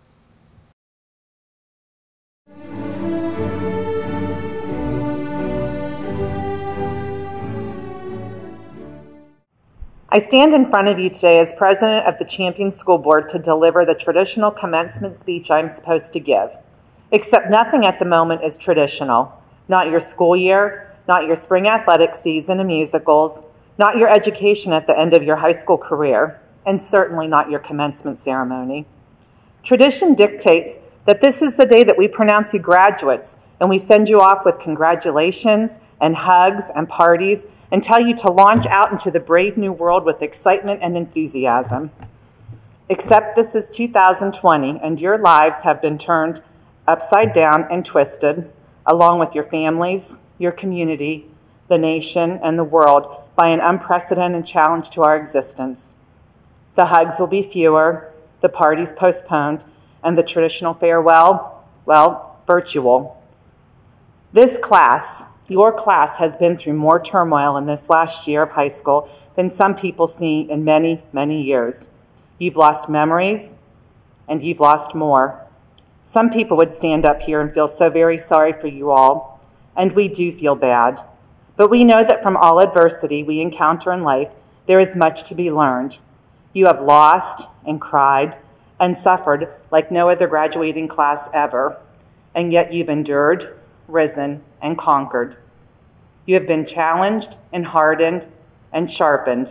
I stand in front of you today as president of the Champion School Board to deliver the traditional commencement speech I'm supposed to give. Except nothing at the moment is traditional. Not your school year, not your spring athletic season and musicals, not your education at the end of your high school career, and certainly not your commencement ceremony. Tradition dictates that this is the day that we pronounce you graduates, and we send you off with congratulations and hugs and parties and tell you to launch out into the brave new world with excitement and enthusiasm. Except this is two thousand twenty, and your lives have been turned upside down and twisted, along with your families, your community, the nation, and the world, by an unprecedented challenge to our existence. The hugs will be fewer, the parties postponed, and the traditional farewell, well, virtual. This class, your class, has been through more turmoil in this last year of high school than some people see in many, many years. You've lost memories, and you've lost more. Some people would stand up here and feel so very sorry for you all, and we do feel bad. But we know that from all adversity we encounter in life, there is much to be learned. You have lost and cried and suffered like no other graduating class ever, and yet you've endured, risen, and conquered. You have been challenged and hardened and sharpened.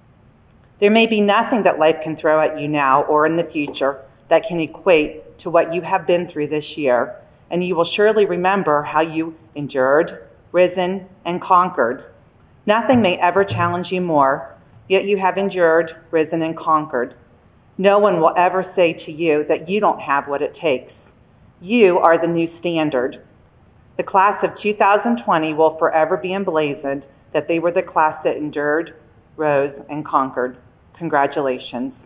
There may be nothing that life can throw at you now or in the future that can equate to what you have been through this year, and you will surely remember how you endured, risen, and conquered. Nothing may ever challenge you more, yet you have endured, risen, and conquered. No one will ever say to you that you don't have what it takes. You are the new standard. The class of two thousand twenty will forever be emblazoned that they were the class that endured, rose, and conquered. Congratulations.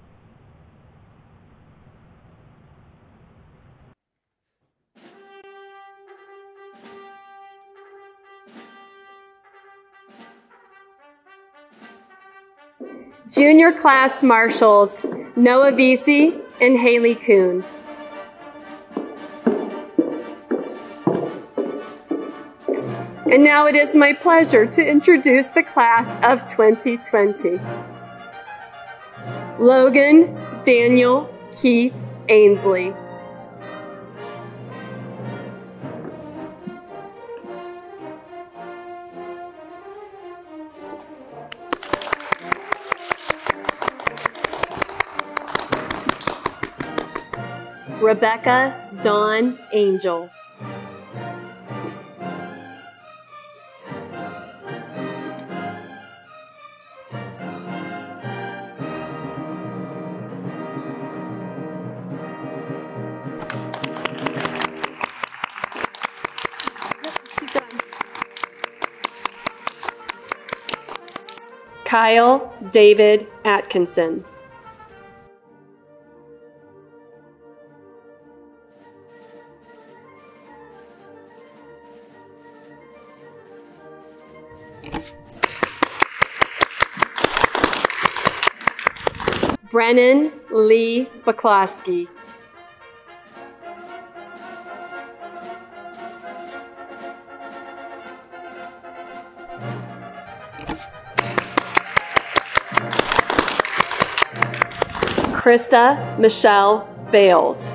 Junior class marshals Noah Vesey and Haley Kuhn. And now it is my pleasure to introduce the class of twenty twenty. Logan Daniel Keith Ainsley. Rebecca Dawn Angel. Kyle David Atkinson. Brennan Lee Baklosky. Krista Michelle Bales.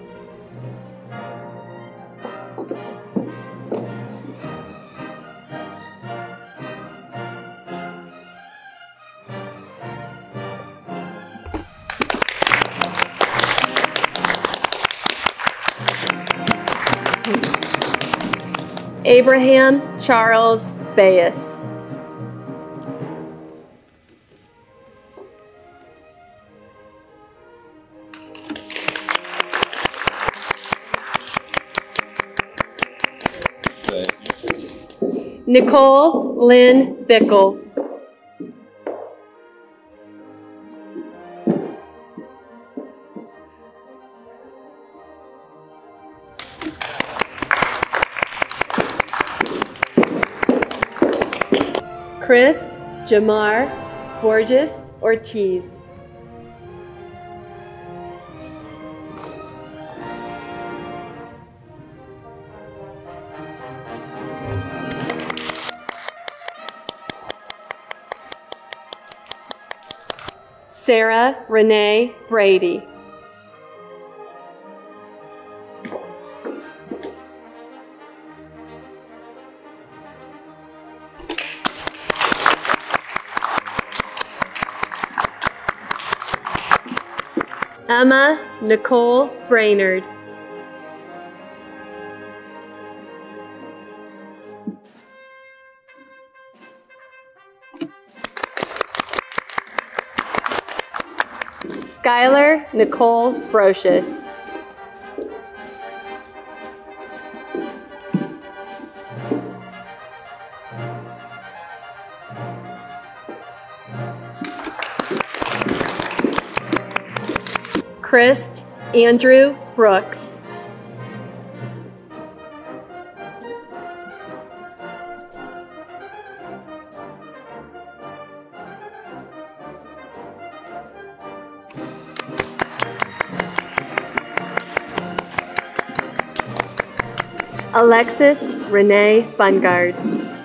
Abraham Charles Bayes. Nicole Lynn Bickle. Chris Jamar Borges Ortiz. Sarah Renee Brady. Emma Nicole Brainerd. Skylar Nicole Brocious. Chris Andrew Brooks. Alexis Renee Bungard.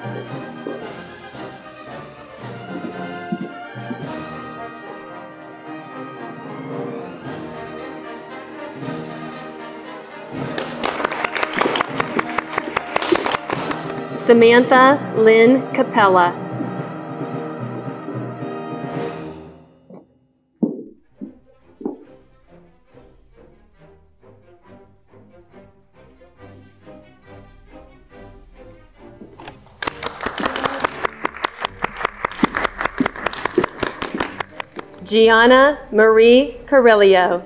Samantha Lynn Capella. Gianna Marie Carrillo.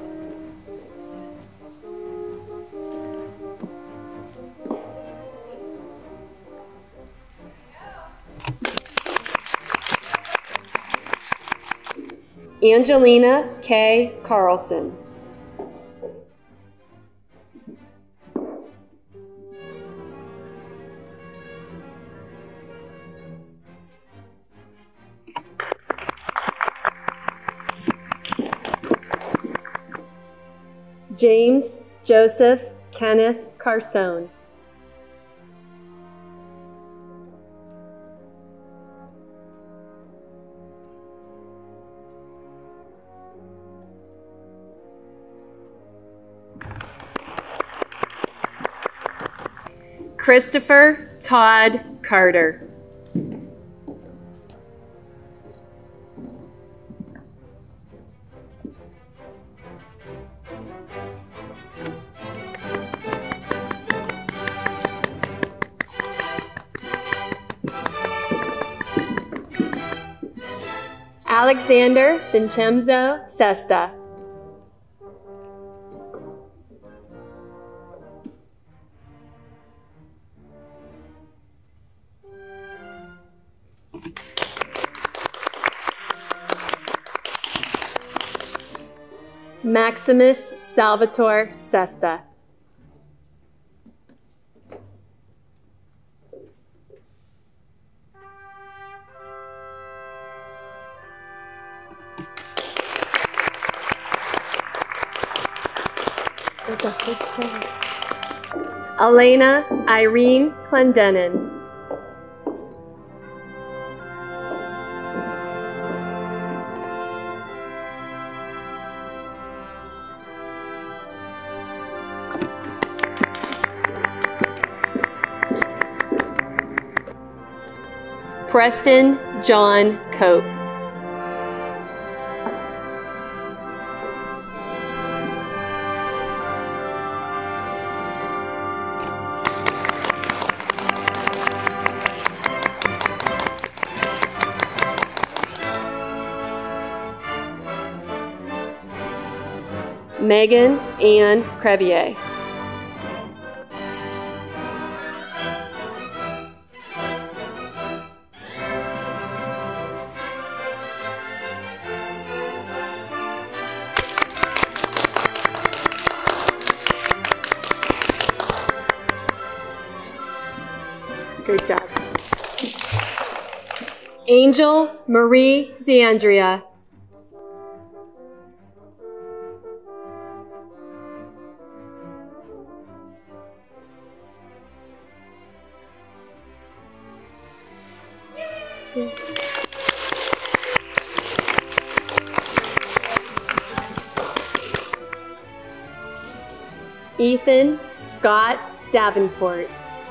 Angelina K. Carlson. James Joseph Kenneth Carsone. Christopher Todd Carter. Alexander Vincenzo Sesta. Maximus Salvatore Sesta. Elena Irene Clendenin. Preston John Cope. Megan Ann Crevier. Great job. Angel Marie DeAndrea. Ethan Scott Davenport.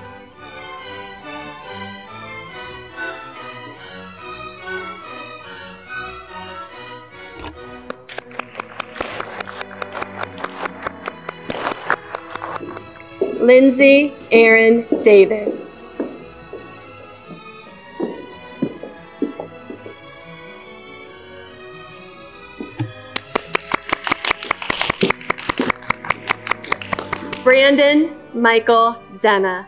Lindsay Aaron Davis. Brandon Michael Denna.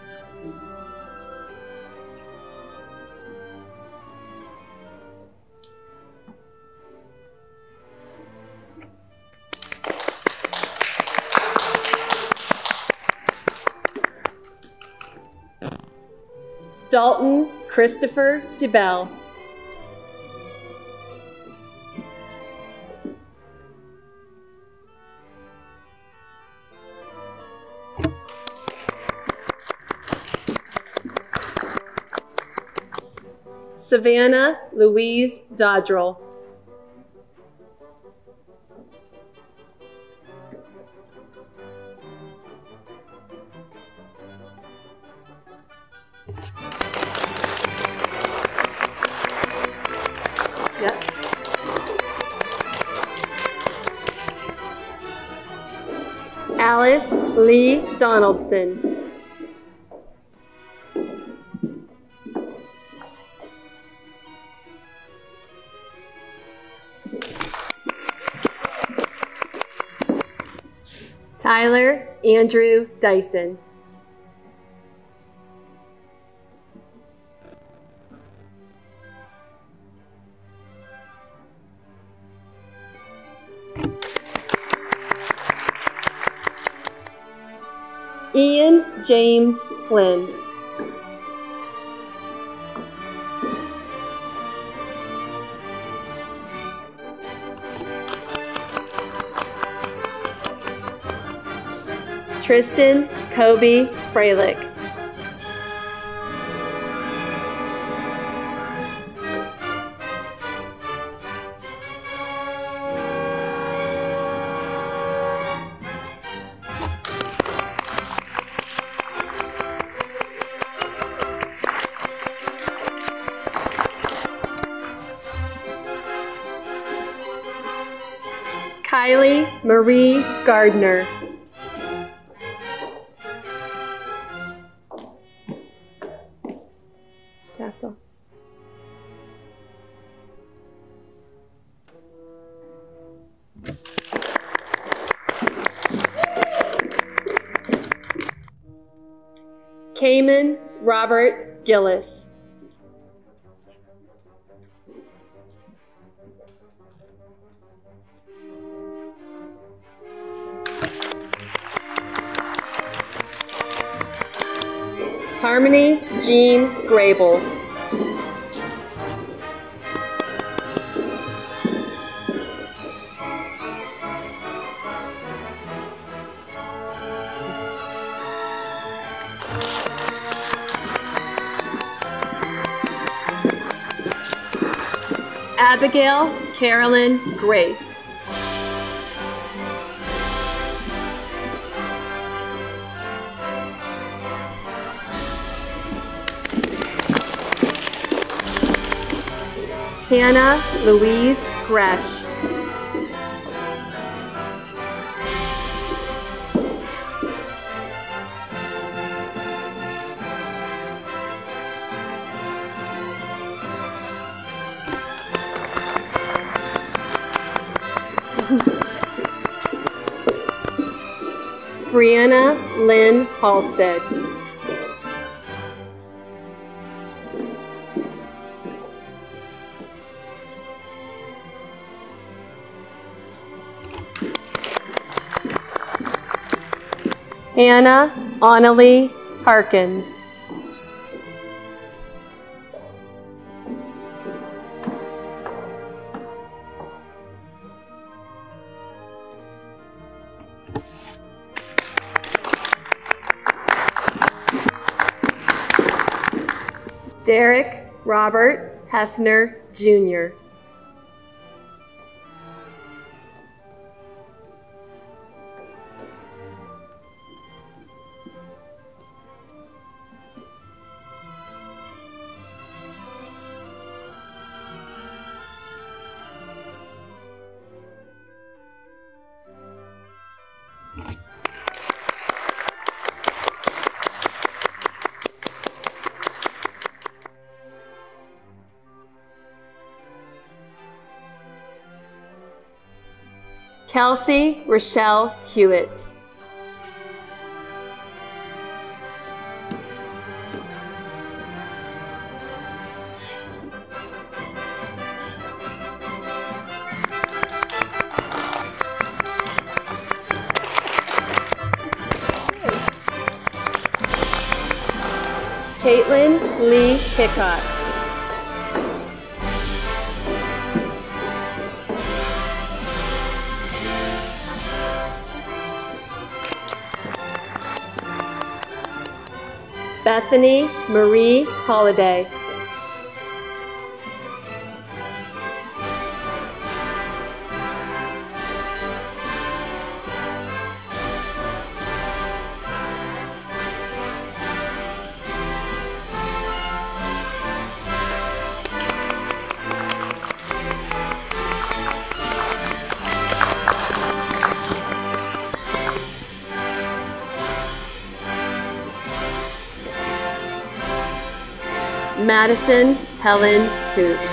Dalton Christopher DeBell. Savannah Louise Dodrell. Yep. Alice Lee Donaldson. Tyler Andrew Dyson. Ian James Flynn. Tristan Kobe Freilich. Kylie Marie Gardner. Tassel. Cayman Robert Gillis. Harmony Jean Grable. Abigail Carolyn Grace. Hannah Louise Gresh. Brianna Lynn Halstead. Hannah Annalie Harkins. Derek Robert Hefner, Junior Kelsey Rochelle Hewitt. Caitlin Lee Hickox. Bethany Marie Holiday. Madison Helen Hoops.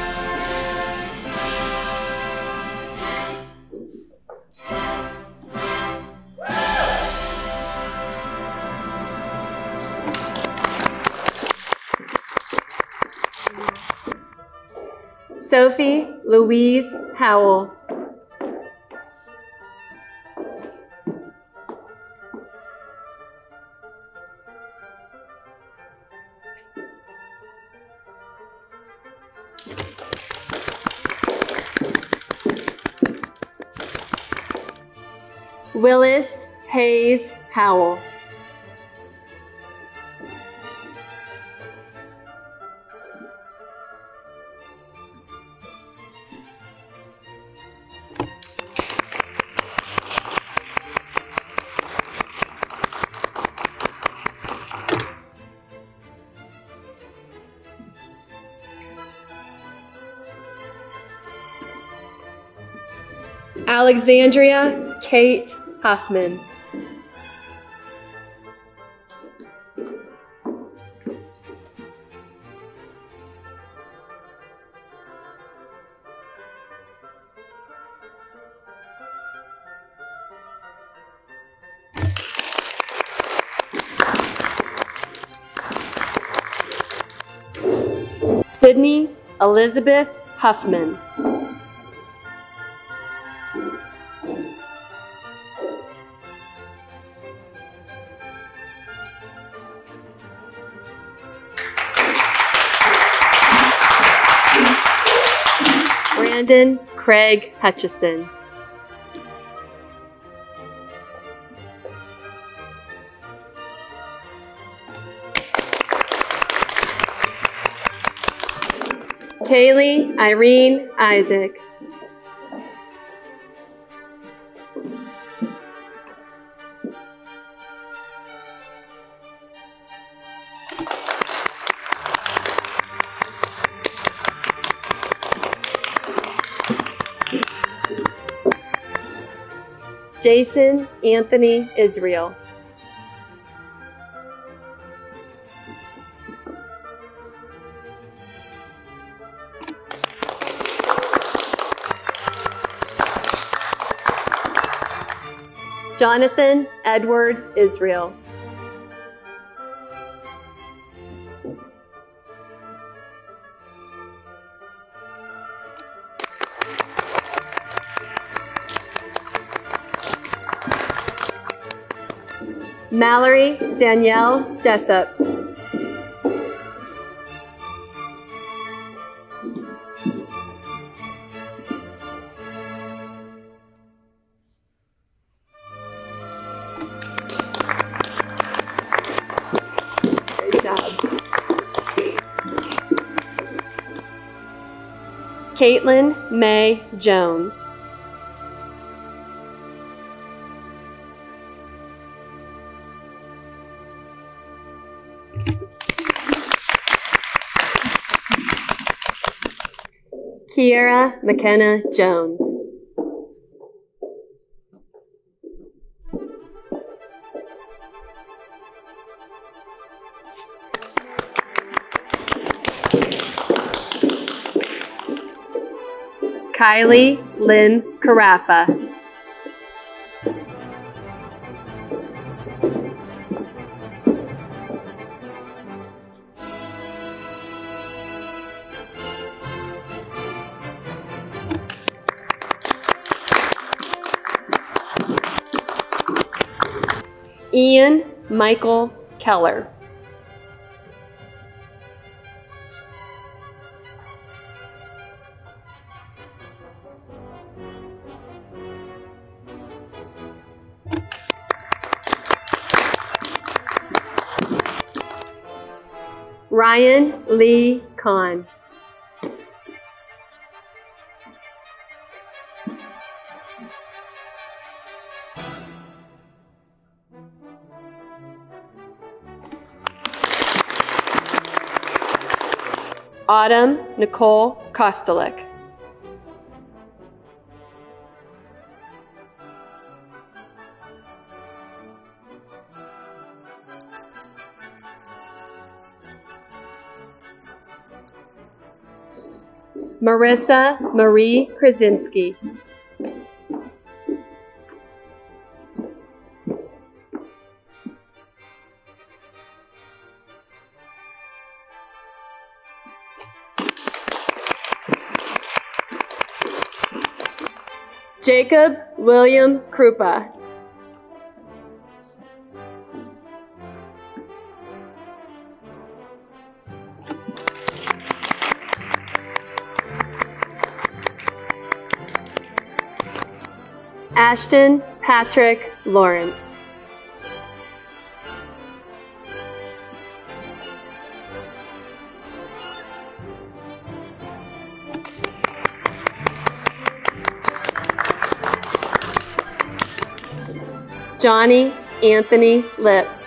Sophie Louise Howell. Willis Hayes Howell. Alexandria Kate Huffman. Sydney Elizabeth Huffman. Brandon Craig Hutchison. Kaylee Irene Isaac. Jason Anthony Israel. Jonathan Edward Israel. Mallory Danielle Jessup. Great job. Caitlin May Jones. Kiera McKenna Jones. Kylie Lynn Carafa. Ian Michael Keller. Ryan Lee Kahn. Autumn Nicole Kostelic. Marissa Marie Krasinski. Jacob William Krupa. Ashton Patrick Lawrence. Johnny Anthony Lips.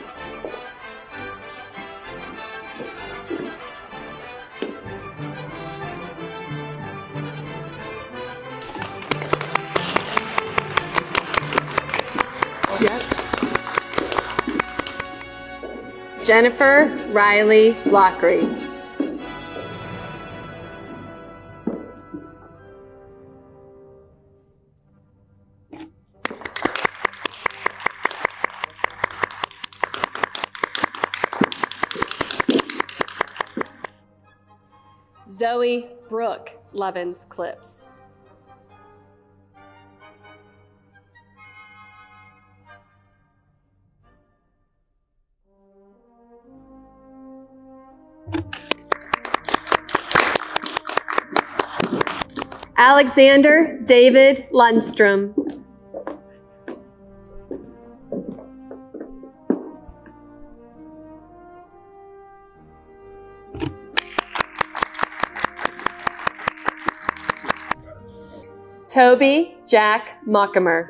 Yep. Jennifer Riley Lockery. Zoe Brooke Levens Clips. Alexander David Lundstrom. Toby Jack Mockimer.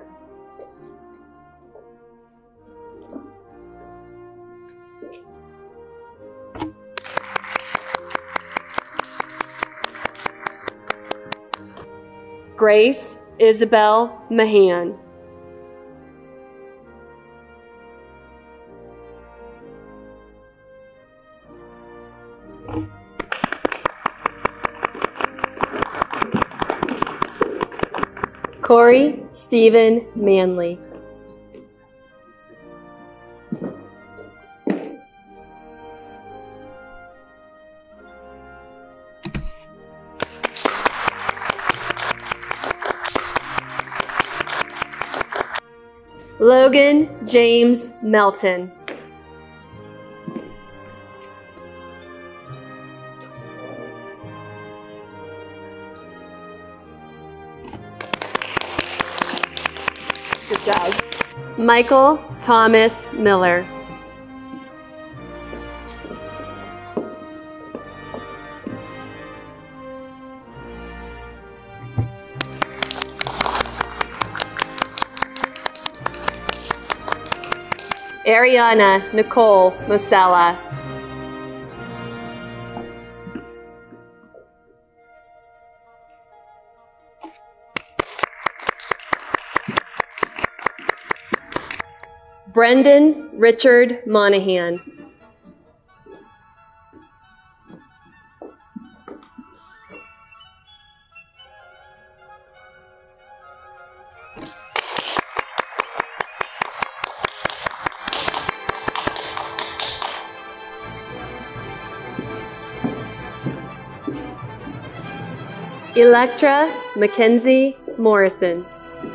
Grace Isabel Mahan. Corey Stephen Manley. Logan James Melton. Good job. Michael Thomas Miller. Ariana Nicole Mosella. Brendan Richard Monahan. Electra Mackenzie Morrison.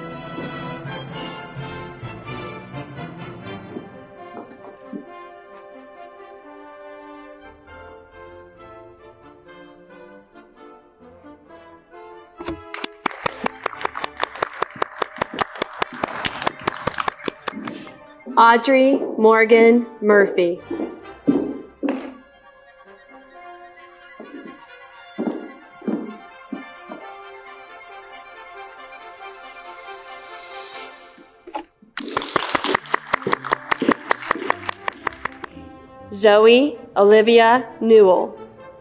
Audrey Morgan Murphy. Zoe Olivia Newell.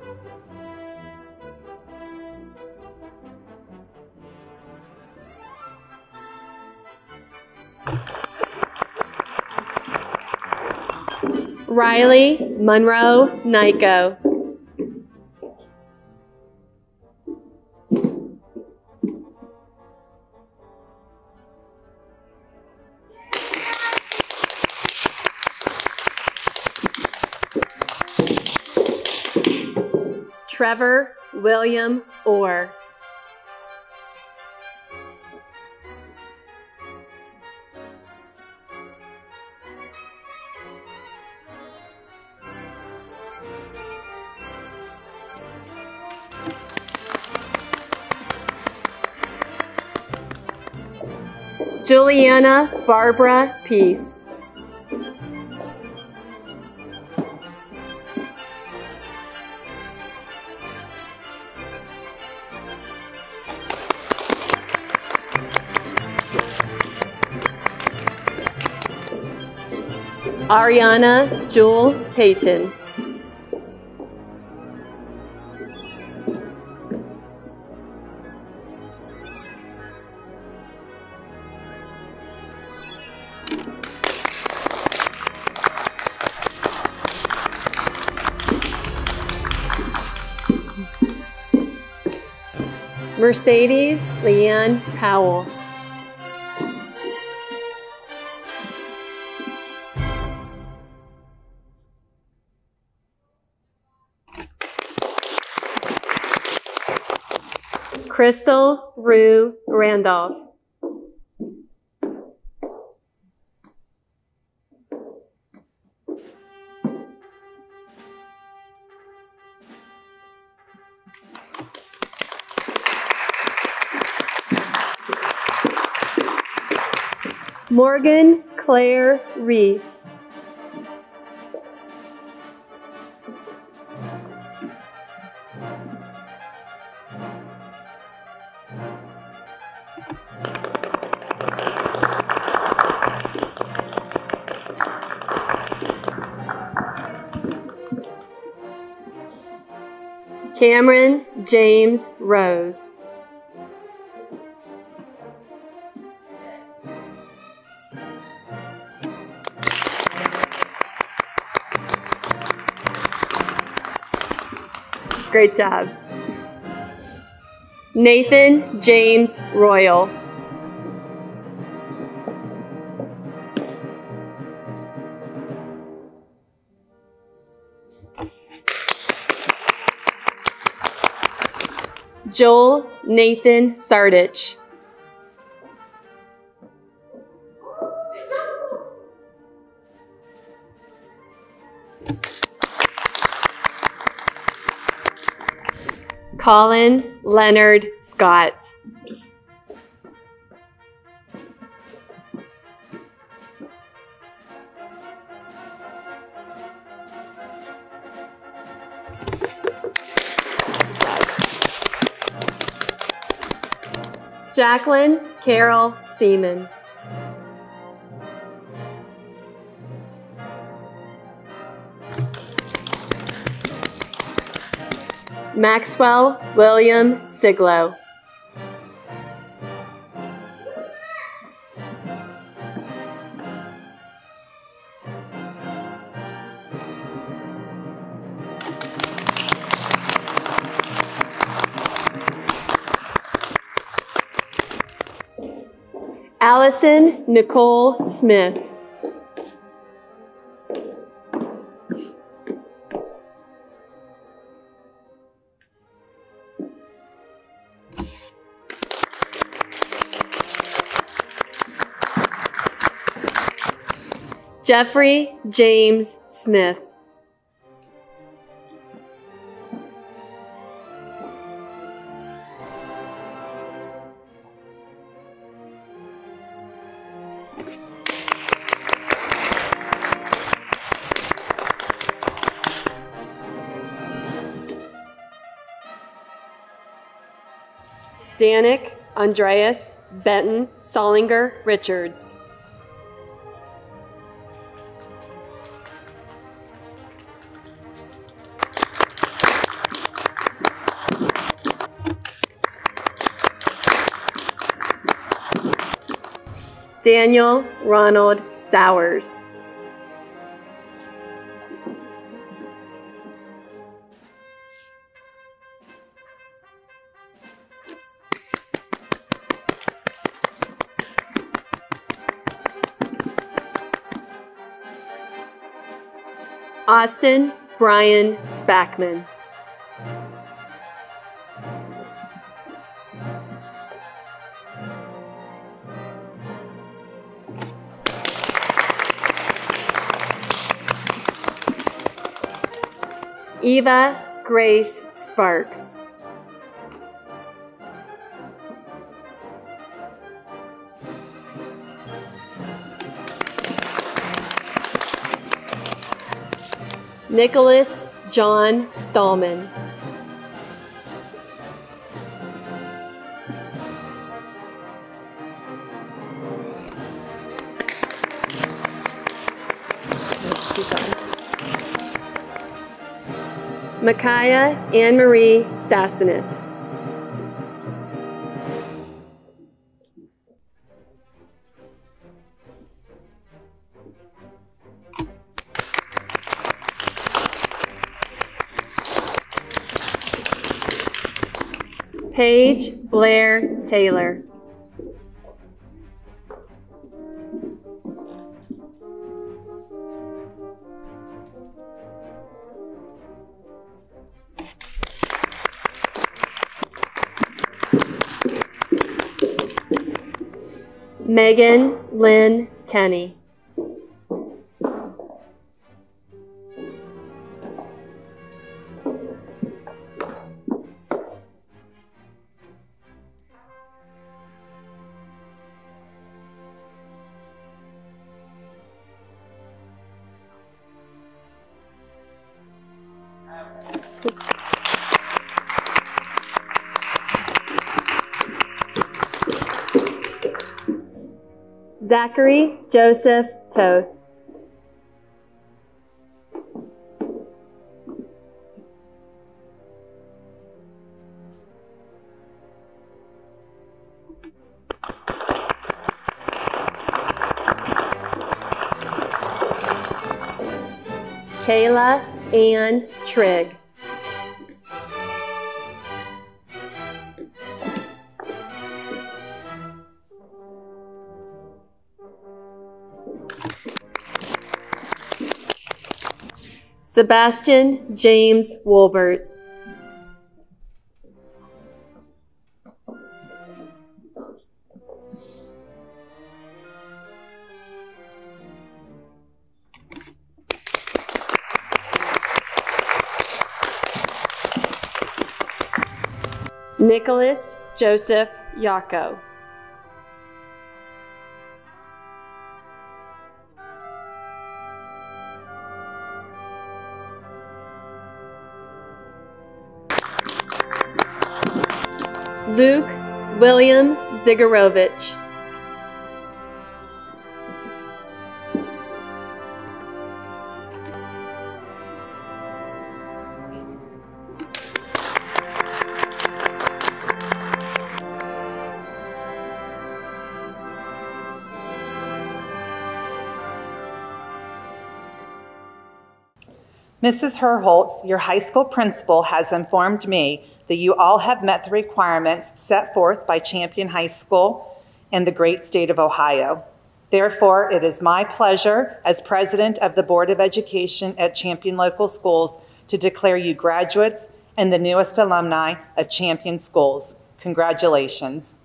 Riley Monroe Nyko. Trevor William Orr. Juliana Barbara Peace. Ariana Jewel Payton. Mercedes Leanne Powell. Crystal Rue Randolph. Morgan Claire Reese. Cameron James Rose. Great job. Nathan James Royal. Joel Nathan Sardich. Colin Leonard Scott. Jacqueline Carol Seaman. Maxwell William Siglo. Allison Nicole Smith. Jeffrey James Smith. Danik Andreas Benton Solinger Richards. Daniel Ronald Sowers. Austin Brian Spackman. Eva Grace Sparks. Nicholas John Stallman. Micaiah Anne-Marie Stassinis. Paige Blair Taylor. Megan Lynn Tenney. Zachary Joseph Toth. Kayla Ann Trigg. Sebastian James Wolbert. Nicholas Joseph Yako. Luke William Zigorovich. Missus Herholtz, your high school principal, has informed me that you all have met the requirements set forth by Champion High School and the great state of Ohio. Therefore, it is my pleasure as president of the Board of Education at Champion Local Schools to declare you graduates and the newest alumni of Champion Schools. Congratulations.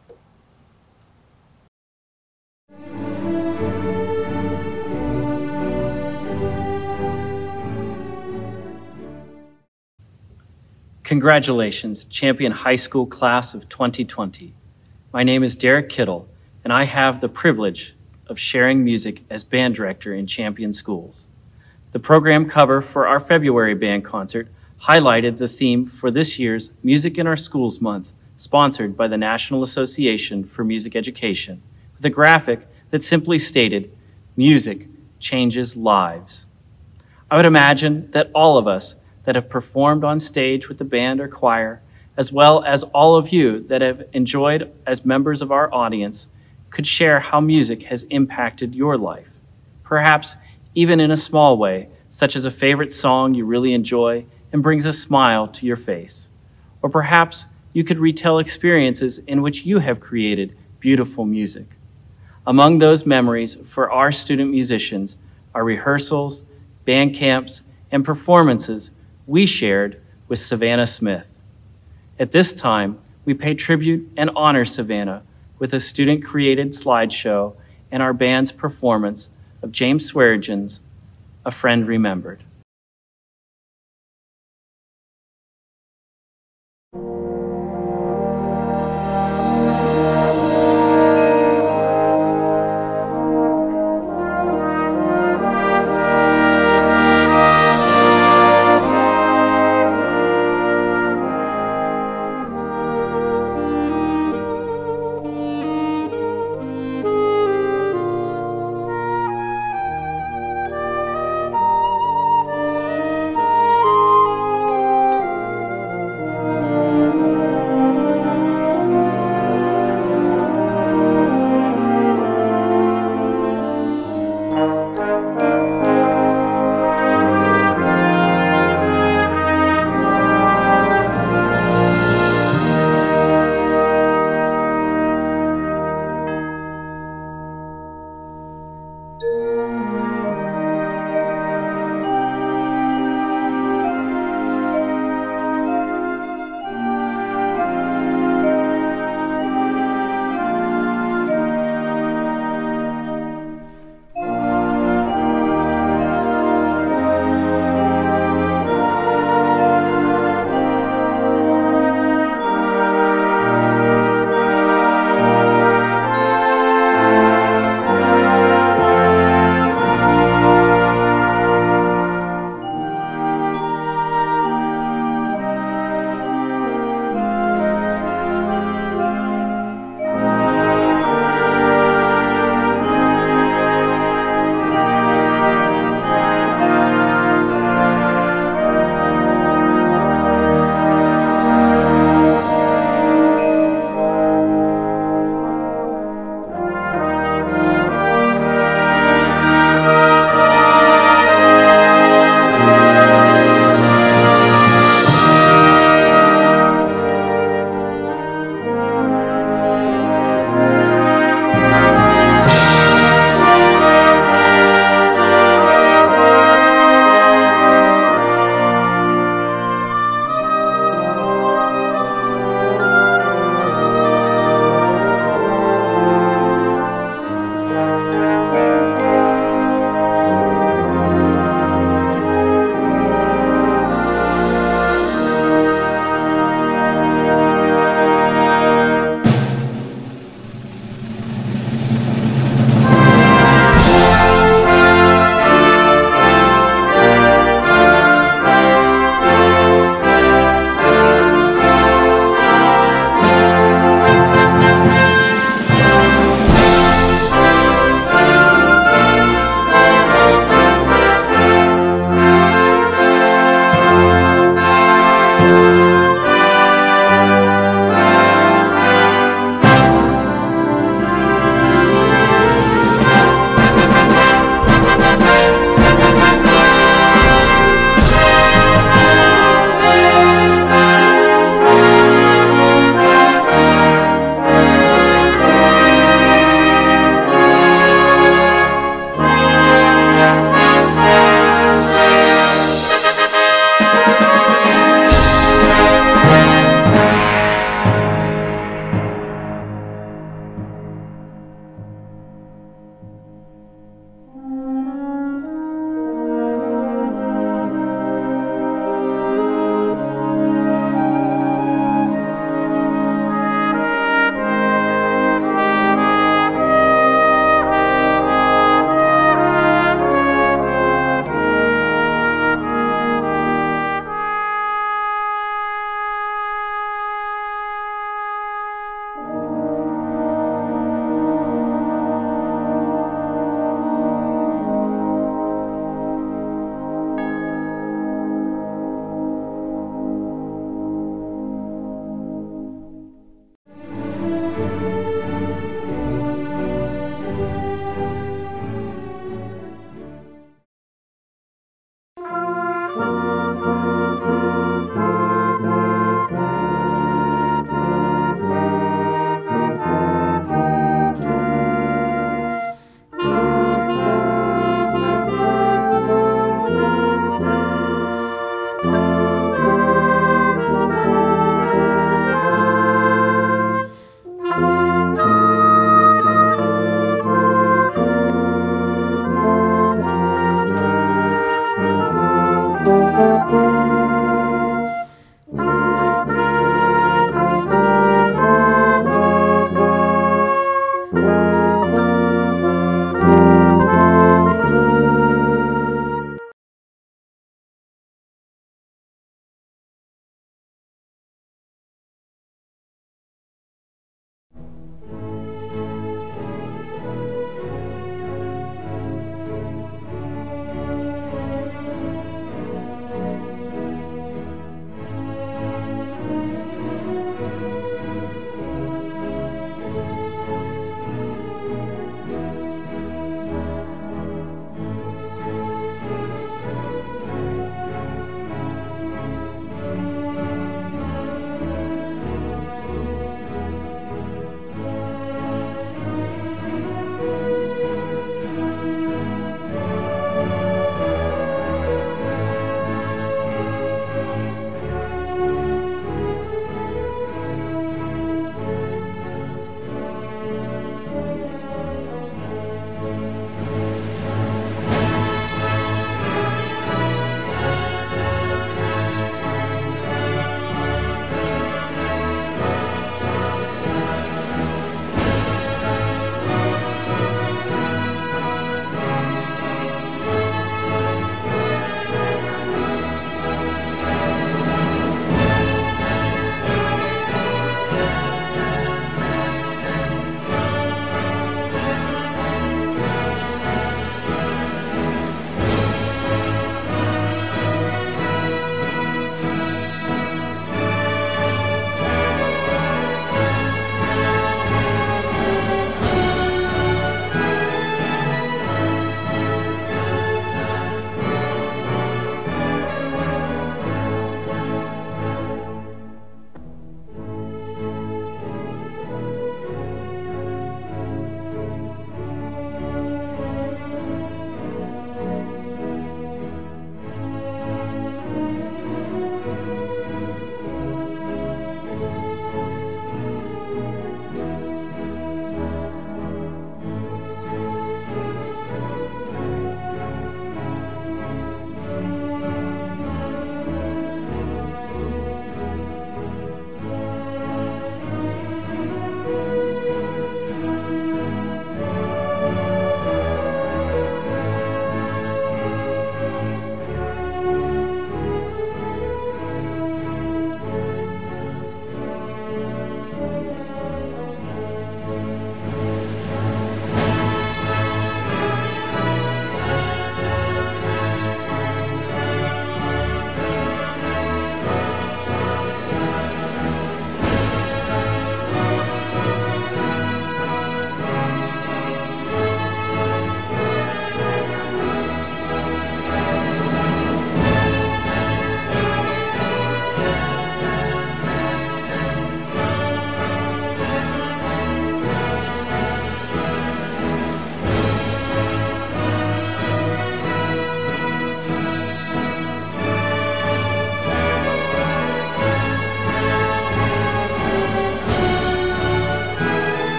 Congratulations, Champion High School Class of twenty twenty. My name is Derek Kittle, and I have the privilege of sharing music as band director in Champion Schools. The program cover for our February band concert highlighted the theme for this year's Music in Our Schools Month, sponsored by the National Association for Music Education, with a graphic that simply stated, "Music changes lives." I would imagine that all of us that have performed on stage with the band or choir, as well as all of you that have enjoyed as members of our audience, could share how music has impacted your life. Perhaps even in a small way, such as a favorite song you really enjoy and brings a smile to your face. Or perhaps you could retell experiences in which you have created beautiful music. Among those memories for our student musicians are rehearsals, band camps, and performances we shared with Savannah Smith. At this time, we pay tribute and honor Savannah with a student-created slideshow and our band's performance of James Swearengen's A Friend Remembered.